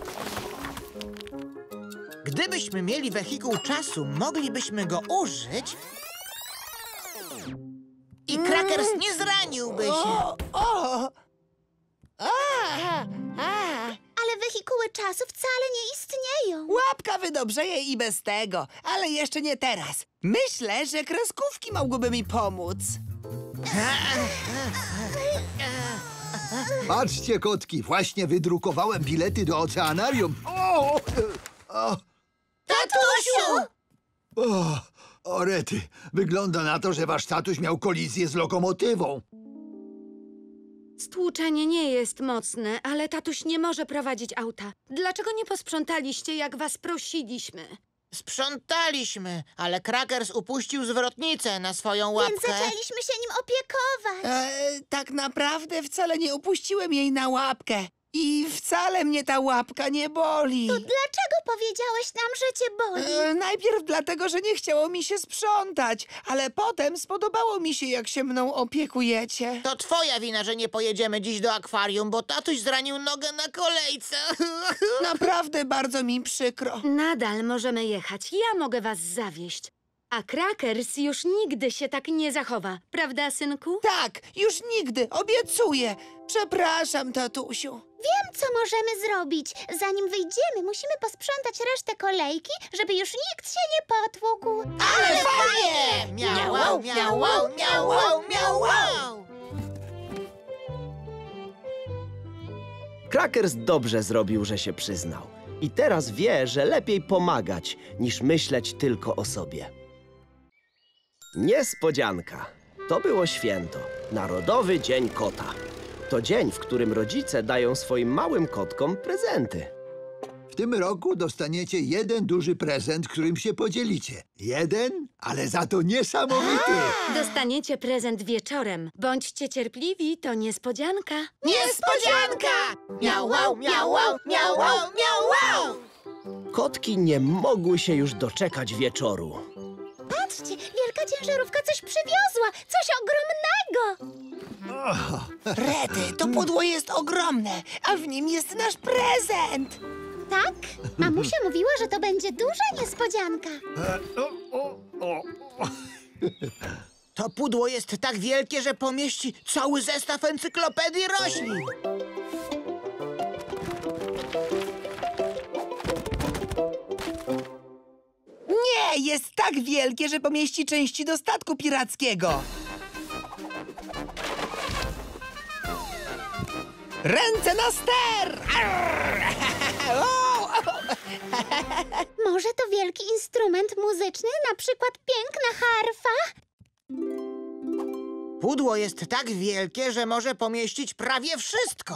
Gdybyśmy mieli wehikuł czasu, moglibyśmy go użyć i Krakers nie zraniłby się. Ale wehikuły czasu wcale nie istnieją. Łapka wydobrzeje i bez tego, ale jeszcze nie teraz. Myślę, że kreskówki mogłyby mi pomóc. Patrzcie, kotki, właśnie wydrukowałem bilety do oceanarium. Tatusiu! O, rety, wygląda na to, że wasz tatuś miał kolizję z lokomotywą. Stłuczenie nie jest mocne, ale tatuś nie może prowadzić auta. Dlaczego nie posprzątaliście, jak was prosiliśmy? Sprzątaliśmy, ale Krakers upuścił zwrotnicę na swoją łapkę. Więc zaczęliśmy się nim opiekować. Tak naprawdę wcale nie upuściłem jej na łapkę. I wcale mnie ta łapka nie boli. To dlaczego powiedziałeś nam, że cię boli? Najpierw dlatego, że nie chciało mi się sprzątać, ale potem spodobało mi się, jak się mną opiekujecie. To twoja wina, że nie pojedziemy dziś do akwarium, bo tatuś zranił nogę na kolejce. Naprawdę bardzo mi przykro. Nadal możemy jechać. Ja mogę was zawieźć. A Crackers już nigdy się tak nie zachowa. Prawda, synku? Tak, już nigdy, obiecuję. Przepraszam, tatusiu. Wiem, co możemy zrobić. Zanim wyjdziemy, musimy posprzątać resztę kolejki, żeby już nikt się nie potłukł. Ale fajnie! Miau, miau, miau, miau. Crackers dobrze zrobił, że się przyznał. I teraz wie, że lepiej pomagać, niż myśleć tylko o sobie. Niespodzianka. To było święto. Narodowy Dzień Kota. To dzień, w którym rodzice dają swoim małym kotkom prezenty. W tym roku dostaniecie jeden duży prezent, którym się podzielicie. Jeden, ale za to niesamowity. Dostaniecie prezent wieczorem. Bądźcie cierpliwi, to niespodzianka. Niespodzianka! Miau, miau, miau, miau, miau. Kotki nie mogły się już doczekać wieczoru. Patrzcie, wielka ciężarówka coś przywiozła. Coś ogromnego. Rety, to pudło jest ogromne, a w nim jest nasz prezent. Tak? Mamusia mówiła, że to będzie duża niespodzianka. To pudło jest tak wielkie, że pomieści cały zestaw encyklopedii roślin. Nie, jest tak wielkie, że pomieści części do statku pirackiego. Ręce na ster! Może to wielki instrument muzyczny, na przykład piękna harfa? Pudło jest tak wielkie, że może pomieścić prawie wszystko.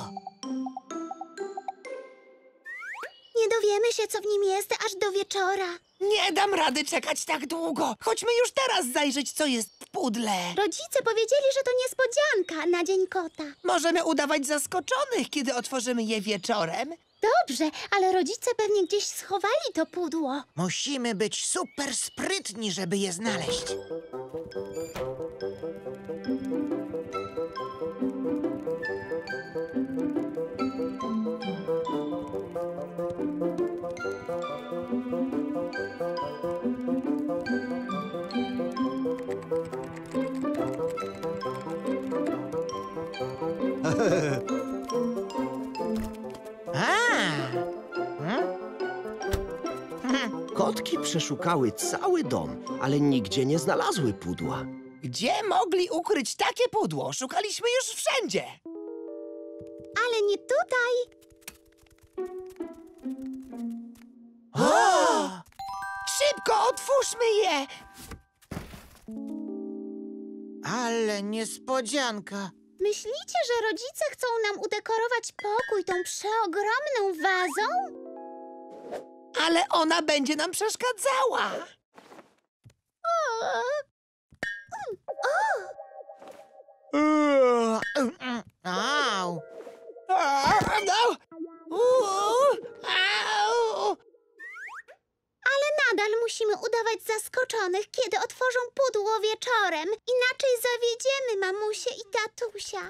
Nie dowiemy się, co w nim jest, aż do wieczora. Nie dam rady czekać tak długo. Chodźmy już teraz zajrzeć, co jest w pudle. Rodzice powiedzieli, że to niespodzianka na Dzień Kota. Możemy udawać zaskoczonych, kiedy otworzymy je wieczorem. Dobrze, ale rodzice pewnie gdzieś schowali to pudło. Musimy być super sprytni, żeby je znaleźć. Kotki przeszukały cały dom, ale nigdzie nie znalazły pudła. Gdzie mogli ukryć takie pudło? Szukaliśmy już wszędzie. Ale nie tutaj. O! Szybko, otwórzmy je! Ale niespodzianka. Myślicie, że rodzice chcą nam udekorować pokój tą przeogromną wazą? Ale ona będzie nam przeszkadzała. Au. Ale nadal musimy udawać zaskoczonych, kiedy otworzą pudło wieczorem. Inaczej zawiedziemy mamusię i tatusia.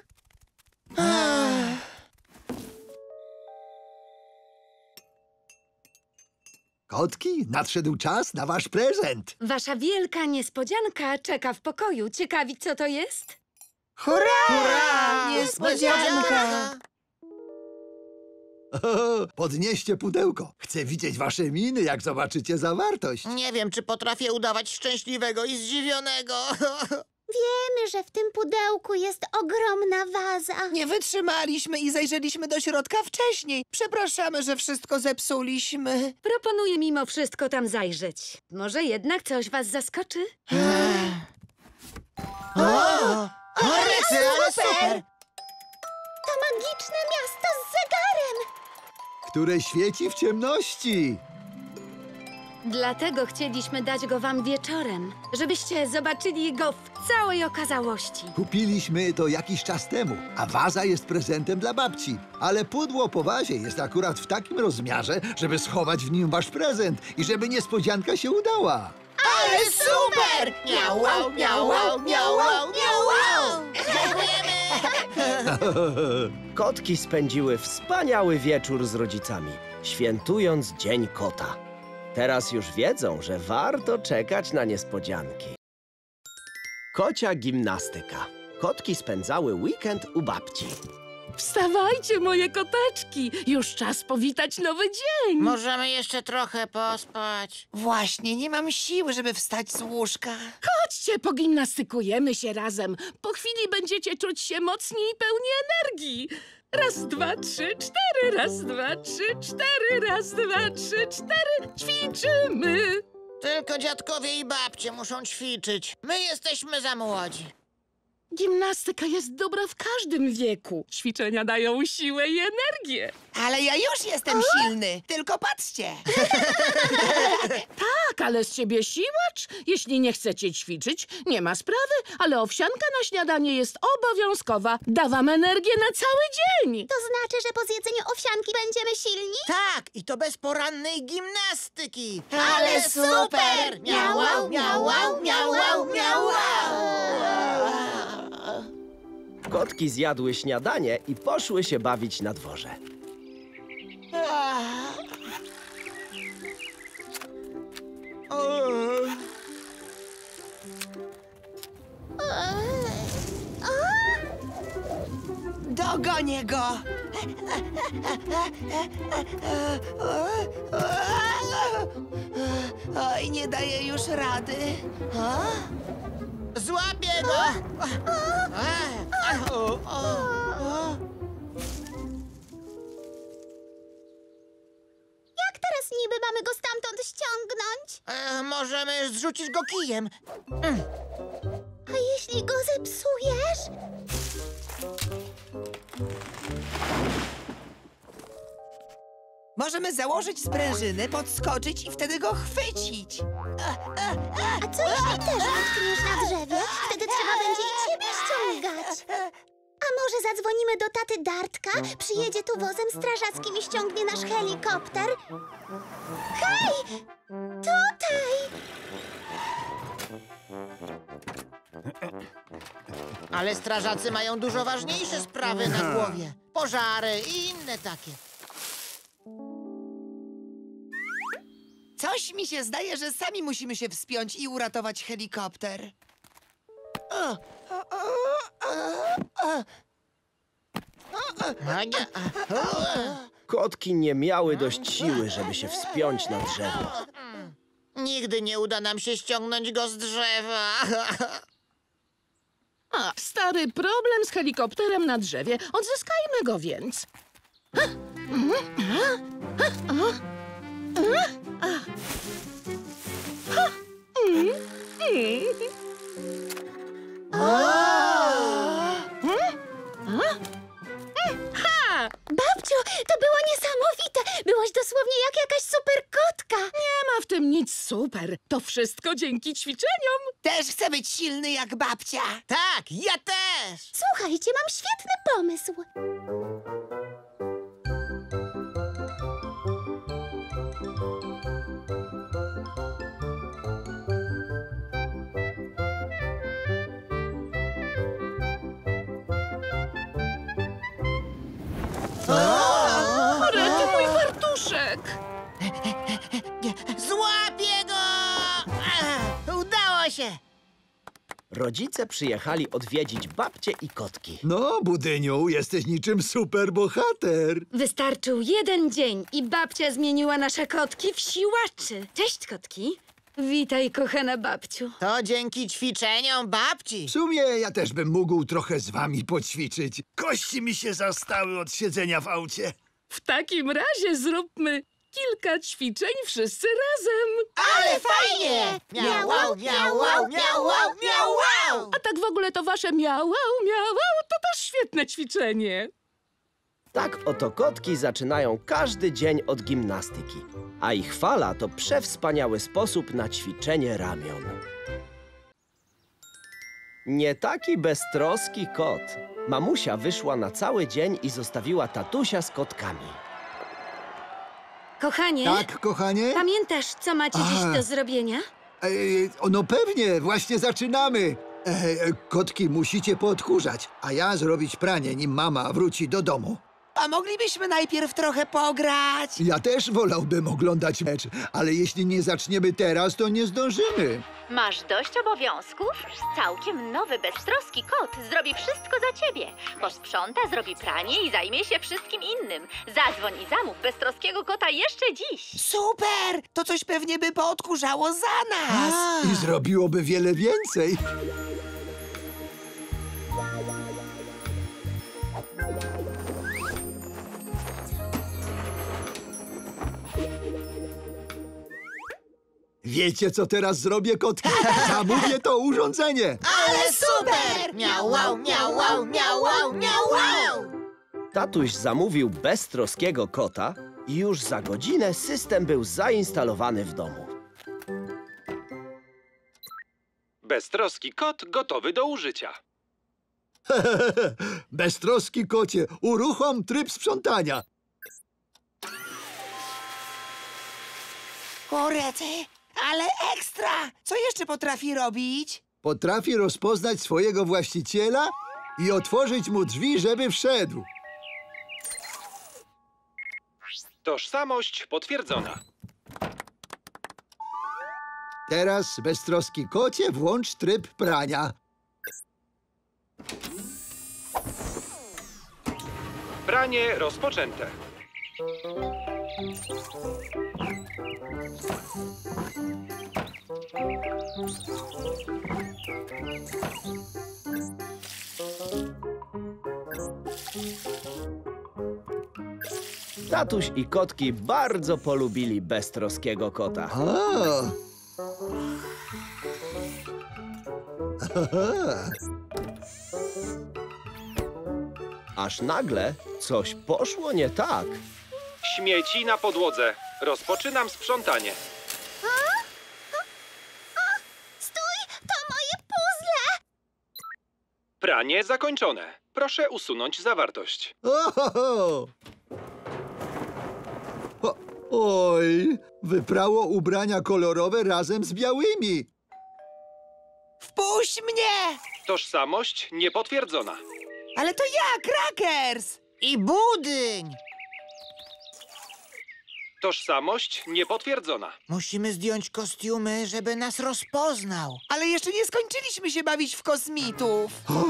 Kotki, nadszedł czas na wasz prezent. Wasza wielka niespodzianka czeka w pokoju. Ciekawi, co to jest? Hurra! Hurra! Niespodzianka! Podnieście pudełko. Chcę widzieć wasze miny, jak zobaczycie zawartość. Nie wiem, czy potrafię udawać szczęśliwego i zdziwionego. Wiemy, że w tym pudełku jest ogromna waza. Nie wytrzymaliśmy i zajrzeliśmy do środka wcześniej. Przepraszamy, że wszystko zepsuliśmy. Proponuję mimo wszystko tam zajrzeć. Może jednak coś was zaskoczy? Ale super! To magiczne miasto z zegarem. Które świeci w ciemności. Dlatego chcieliśmy dać go wam wieczorem, żebyście zobaczyli go w całej okazałości. Kupiliśmy to jakiś czas temu, a waza jest prezentem dla babci. Ale pudło po wazie jest akurat w takim rozmiarze, żeby schować w nim wasz prezent i żeby niespodzianka się udała. Ale super! Miau, miau, miau, miau, miau. Dziękujemy! Kotki spędziły wspaniały wieczór z rodzicami, świętując Dzień Kota. Teraz już wiedzą, że warto czekać na niespodzianki. Kocia gimnastyka. Kotki spędzały weekend u babci. Wstawajcie, moje koteczki! Już czas powitać nowy dzień! Możemy jeszcze trochę pospać. Właśnie, nie mam siły, żeby wstać z łóżka. Chodźcie, pogimnastykujemy się razem. Po chwili będziecie czuć się mocni i pełni energii. Raz, dwa, trzy, cztery. Raz, dwa, trzy, cztery. Raz, dwa, trzy, cztery. Ćwiczymy! Tylko dziadkowie i babcie muszą ćwiczyć. My jesteśmy za młodzi. Gimnastyka jest dobra w każdym wieku. Ćwiczenia dają siłę i energię. Ale ja już jestem silny, tylko patrzcie. Tak, ale z ciebie siłacz. Jeśli nie chcecie ćwiczyć, nie ma sprawy, ale owsianka na śniadanie jest obowiązkowa. Da wam energię na cały dzień. To znaczy, że po zjedzeniu owsianki będziemy silni? Tak, i to bez porannej gimnastyki. Ale super! Miau, miau, miau, miau, miau. Kotki zjadły śniadanie i poszły się bawić na dworze. Dogonię go! Oj, nie daję już rady. Złapię go! Jak teraz niby mamy go stamtąd ściągnąć? Możemy zrzucić go kijem. A jeśli go zepsujesz? Możemy założyć sprężyny, podskoczyć i wtedy go chwycić. A co jeśli też utkniesz na drzewie? Wtedy trzeba będzie i ciebie ściągać. A może zadzwonimy do taty Dartka? Przyjedzie tu wozem strażackim i ściągnie nasz helikopter? Hej! Tutaj! Ale strażacy mają dużo ważniejsze sprawy na głowie. Pożary i inne takie. Coś mi się zdaje, że sami musimy się wspiąć i uratować helikopter. Kotki nie miały dość siły, żeby się wspiąć na drzewo. Nigdy nie uda nam się ściągnąć go z drzewa. A, stary problem z helikopterem na drzewie. Odzyskajmy go więc. Babciu, to było niesamowite! Byłaś dosłownie jak jakaś super kotka! Nie ma w tym nic super. To wszystko dzięki ćwiczeniom. Też chcę być silny jak babcia. Tak, ja też. Słuchajcie, mam świetny pomysł. Rety, mój fartuszek! Złapię go! Udało się! Rodzice przyjechali odwiedzić babcię i kotki. No, Budyniu, jesteś niczym superbohater. Wystarczył jeden dzień i babcia zmieniła nasze kotki w siłaczy. Cześć, kotki. Witaj, kochana babciu. To dzięki ćwiczeniom babci. W sumie ja też bym mógł trochę z wami poćwiczyć. Kości mi się zastały od siedzenia w aucie. W takim razie zróbmy kilka ćwiczeń wszyscy razem. Ale fajnie! Miau, miau, miau, miau, miau, miau. A tak w ogóle to wasze miau, to też świetne ćwiczenie. Tak oto kotki zaczynają każdy dzień od gimnastyki, a ich fala to przewspaniały sposób na ćwiczenie ramion. Nie taki beztroski kot. Mamusia wyszła na cały dzień i zostawiła tatusia z kotkami. Kochanie? Tak, kochanie? Pamiętasz, co macie dziś do zrobienia? No pewnie, właśnie zaczynamy. Kotki musicie poodkurzać, a ja zrobić pranie, nim mama wróci do domu. A moglibyśmy najpierw trochę pograć? Ja też wolałbym oglądać mecz, ale jeśli nie zaczniemy teraz, to nie zdążymy. Masz dość obowiązków? Całkiem nowy, beztroski kot zrobi wszystko za ciebie. Posprząta, zrobi pranie i zajmie się wszystkim innym. Zadzwoń i zamów beztroskiego kota jeszcze dziś. Super! To coś pewnie by poodkurzało za nas. I zrobiłoby wiele więcej. Wiecie, co teraz zrobię, kotki? Zamówię to urządzenie! Ale super! Miau, wow, miau, wow, miau, wow, miau, wow! Tatuś zamówił beztroskiego kota i już za godzinę system był zainstalowany w domu. Beztroski kot gotowy do użycia. Beztroski kocie, uruchom tryb sprzątania. Kurety, ale ekstra! Co jeszcze potrafi robić? Potrafi rozpoznać swojego właściciela i otworzyć mu drzwi, żeby wszedł. Tożsamość potwierdzona. Teraz, beztroski kocie, włącz tryb prania. Pranie rozpoczęte. Tatuś i kotki bardzo polubili beztroskiego kota. Aż nagle coś poszło nie tak. Śmieci na podłodze. Rozpoczynam sprzątanie. Stój! To moje puzzle! Pranie zakończone. Proszę usunąć zawartość. Oj, wyprało ubrania kolorowe razem z białymi. Wpuść mnie! Tożsamość niepotwierdzona. Ale to ja, Crackers! I budyń! Tożsamość niepotwierdzona. Musimy zdjąć kostiumy, żeby nas rozpoznał. Ale jeszcze nie skończyliśmy się bawić w kosmitów.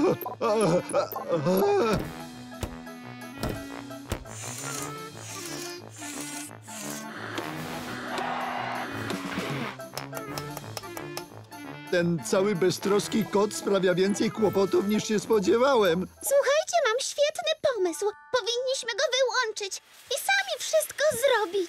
Ten cały beztroski kot sprawia więcej kłopotów, niż się spodziewałem. Słuchajcie, mam świetny pomysł. Powinniśmy go wyłączyć i sami wszystko zrobić.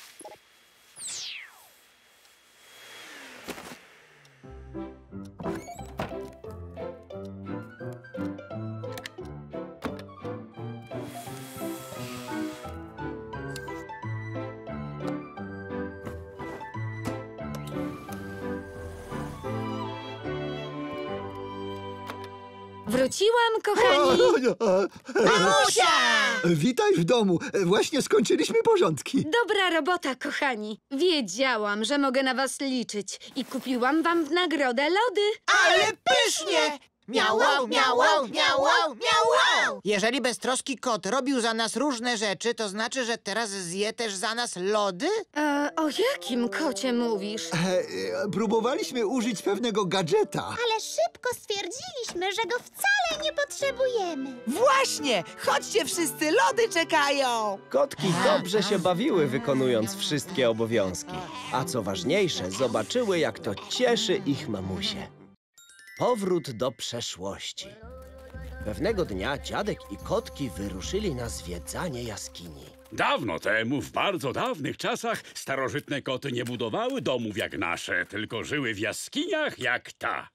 Wróciłam, kochani! Mamusia! Witaj w domu. Właśnie skończyliśmy porządki. Dobra robota, kochani. Wiedziałam, że mogę na was liczyć i kupiłam wam w nagrodę lody. Ale pysznie! Miau, wow, miau, wow, miau, wow, miau, wow! Jeżeli beztroski kot robił za nas różne rzeczy, to znaczy, że teraz zje też za nas lody? O jakim kocie mówisz? Próbowaliśmy użyć pewnego gadżeta. Ale szybko stwierdziliśmy, że go wcale nie potrzebujemy. Właśnie! Chodźcie wszyscy, lody czekają! Kotki dobrze się bawiły, wykonując wszystkie obowiązki. A co ważniejsze, zobaczyły, jak to cieszy ich mamusie. Powrót do przeszłości. Pewnego dnia dziadek i kotki wyruszyli na zwiedzanie jaskini. Dawno temu, w bardzo dawnych czasach, starożytne koty nie budowały domów jak nasze, tylko żyły w jaskiniach jak ta.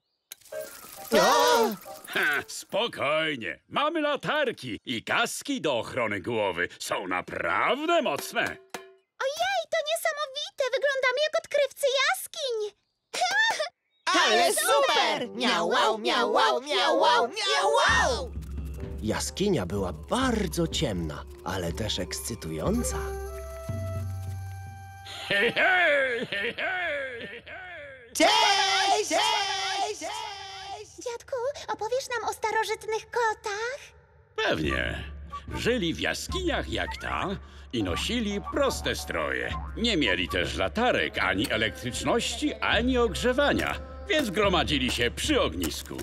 Spokojnie, mamy latarki i kaski do ochrony głowy. Są naprawdę mocne. Ojej, to niesamowite! Wyglądamy jak odkrywcy jaskiń! Ale super! Miau, wow, miau, wow, miau, wow, miau, wow! Jaskinia była bardzo ciemna, ale też ekscytująca. Hej, hej, hej, hej! Cześć! Cześć! Cześć! Dziadku, opowiesz nam o starożytnych kotach? Pewnie. Żyli w jaskiniach jak ta i nosili proste stroje. Nie mieli też latarek, ani elektryczności, ani ogrzewania, więc gromadzili się przy ognisku.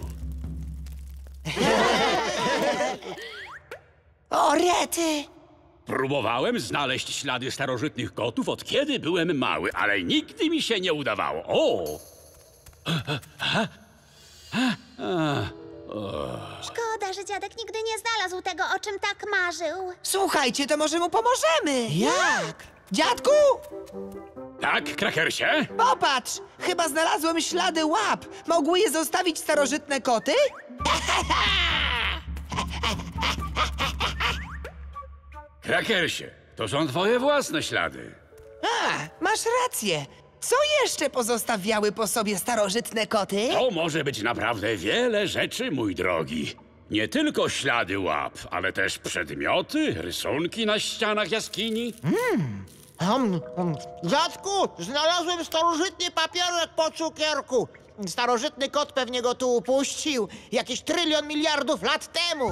O, rety! Próbowałem znaleźć ślady starożytnych kotów od kiedy byłem mały, ale nigdy mi się nie udawało. O! Szkoda, że dziadek nigdy nie znalazł tego, o czym tak marzył. Słuchajcie, to może mu pomożemy. Jak? Dziadku! Tak, Krakersie? Popatrz! Chyba znalazłem ślady łap. Mogły je zostawić starożytne koty? Krakersie, to są twoje własne ślady. Masz rację. Co jeszcze pozostawiały po sobie starożytne koty? To może być naprawdę wiele rzeczy, mój drogi. Nie tylko ślady łap, ale też przedmioty, rysunki na ścianach jaskini. Dziadku, znalazłem starożytny papierek po cukierku. Starożytny kot pewnie go tu upuścił jakieś 1 000 000 miliardów lat temu.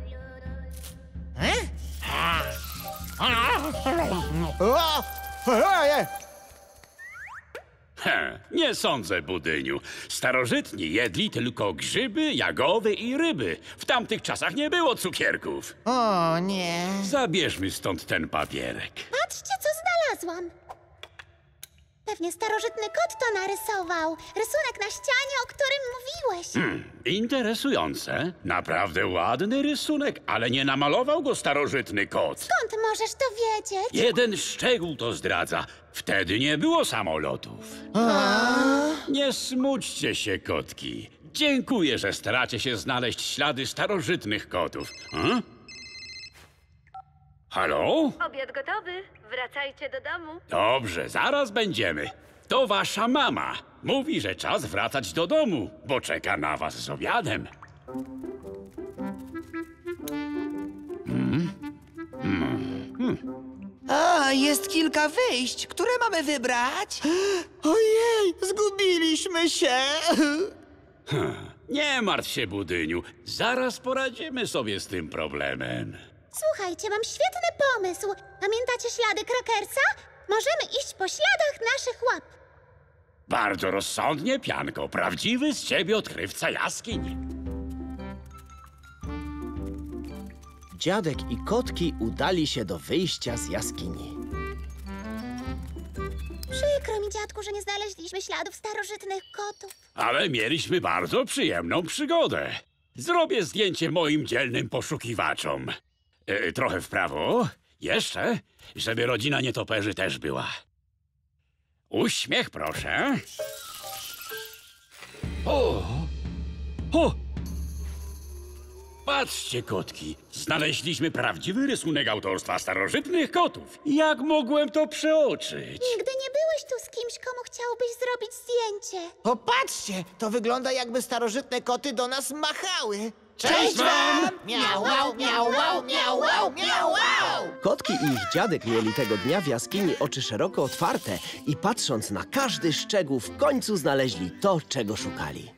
Nie sądzę, Budyniu. Starożytni jedli tylko grzyby, jagody i ryby. W tamtych czasach nie było cukierków. O nie. Zabierzmy stąd ten papierek. Patrzcie, co znalazłam. Pewnie starożytny kot to narysował. Rysunek na ścianie, o którym mówiłeś. Interesujące. Naprawdę ładny rysunek, ale nie namalował go starożytny kot. Skąd możesz to wiedzieć? Jeden szczegół to zdradza. Wtedy nie było samolotów. Nie smućcie się, kotki. Dziękuję, że staracie się znaleźć ślady starożytnych kotów. Halo? Obiad gotowy. Wracajcie do domu. Dobrze, zaraz będziemy. To wasza mama. Mówi, że czas wracać do domu, bo czeka na was z obiadem. Jest kilka wyjść. Które mamy wybrać? Ojej, zgubiliśmy się. Nie martw się, Budyniu. Zaraz poradzimy sobie z tym problemem. Słuchajcie, mam świetny pomysł. Pamiętacie ślady Krakersa? Możemy iść po śladach naszych łap. Bardzo rozsądnie, Pianko. Prawdziwy z ciebie odkrywca jaskiń. Dziadek i kotki udali się do wyjścia z jaskini. Przykro mi, dziadku, że nie znaleźliśmy śladów starożytnych kotów. Ale mieliśmy bardzo przyjemną przygodę. Zrobię zdjęcie moim dzielnym poszukiwaczom. Trochę w prawo. Jeszcze, żeby rodzina nietoperzy też była. Uśmiech, proszę. O! Patrzcie, kotki. Znaleźliśmy prawdziwy rysunek autorstwa starożytnych kotów. Jak mogłem to przeoczyć? Nigdy nie byłeś tu z kimś, komu chciałbyś zrobić zdjęcie. Popatrzcie, to wygląda jakby starożytne koty do nas machały. Cześć wam! Miau, miau, miau, miau, miau, miau, miau. Kotki i ich dziadek mieli tego dnia w jaskini oczy szeroko otwarte i patrząc na każdy szczegół w końcu znaleźli to, czego szukali.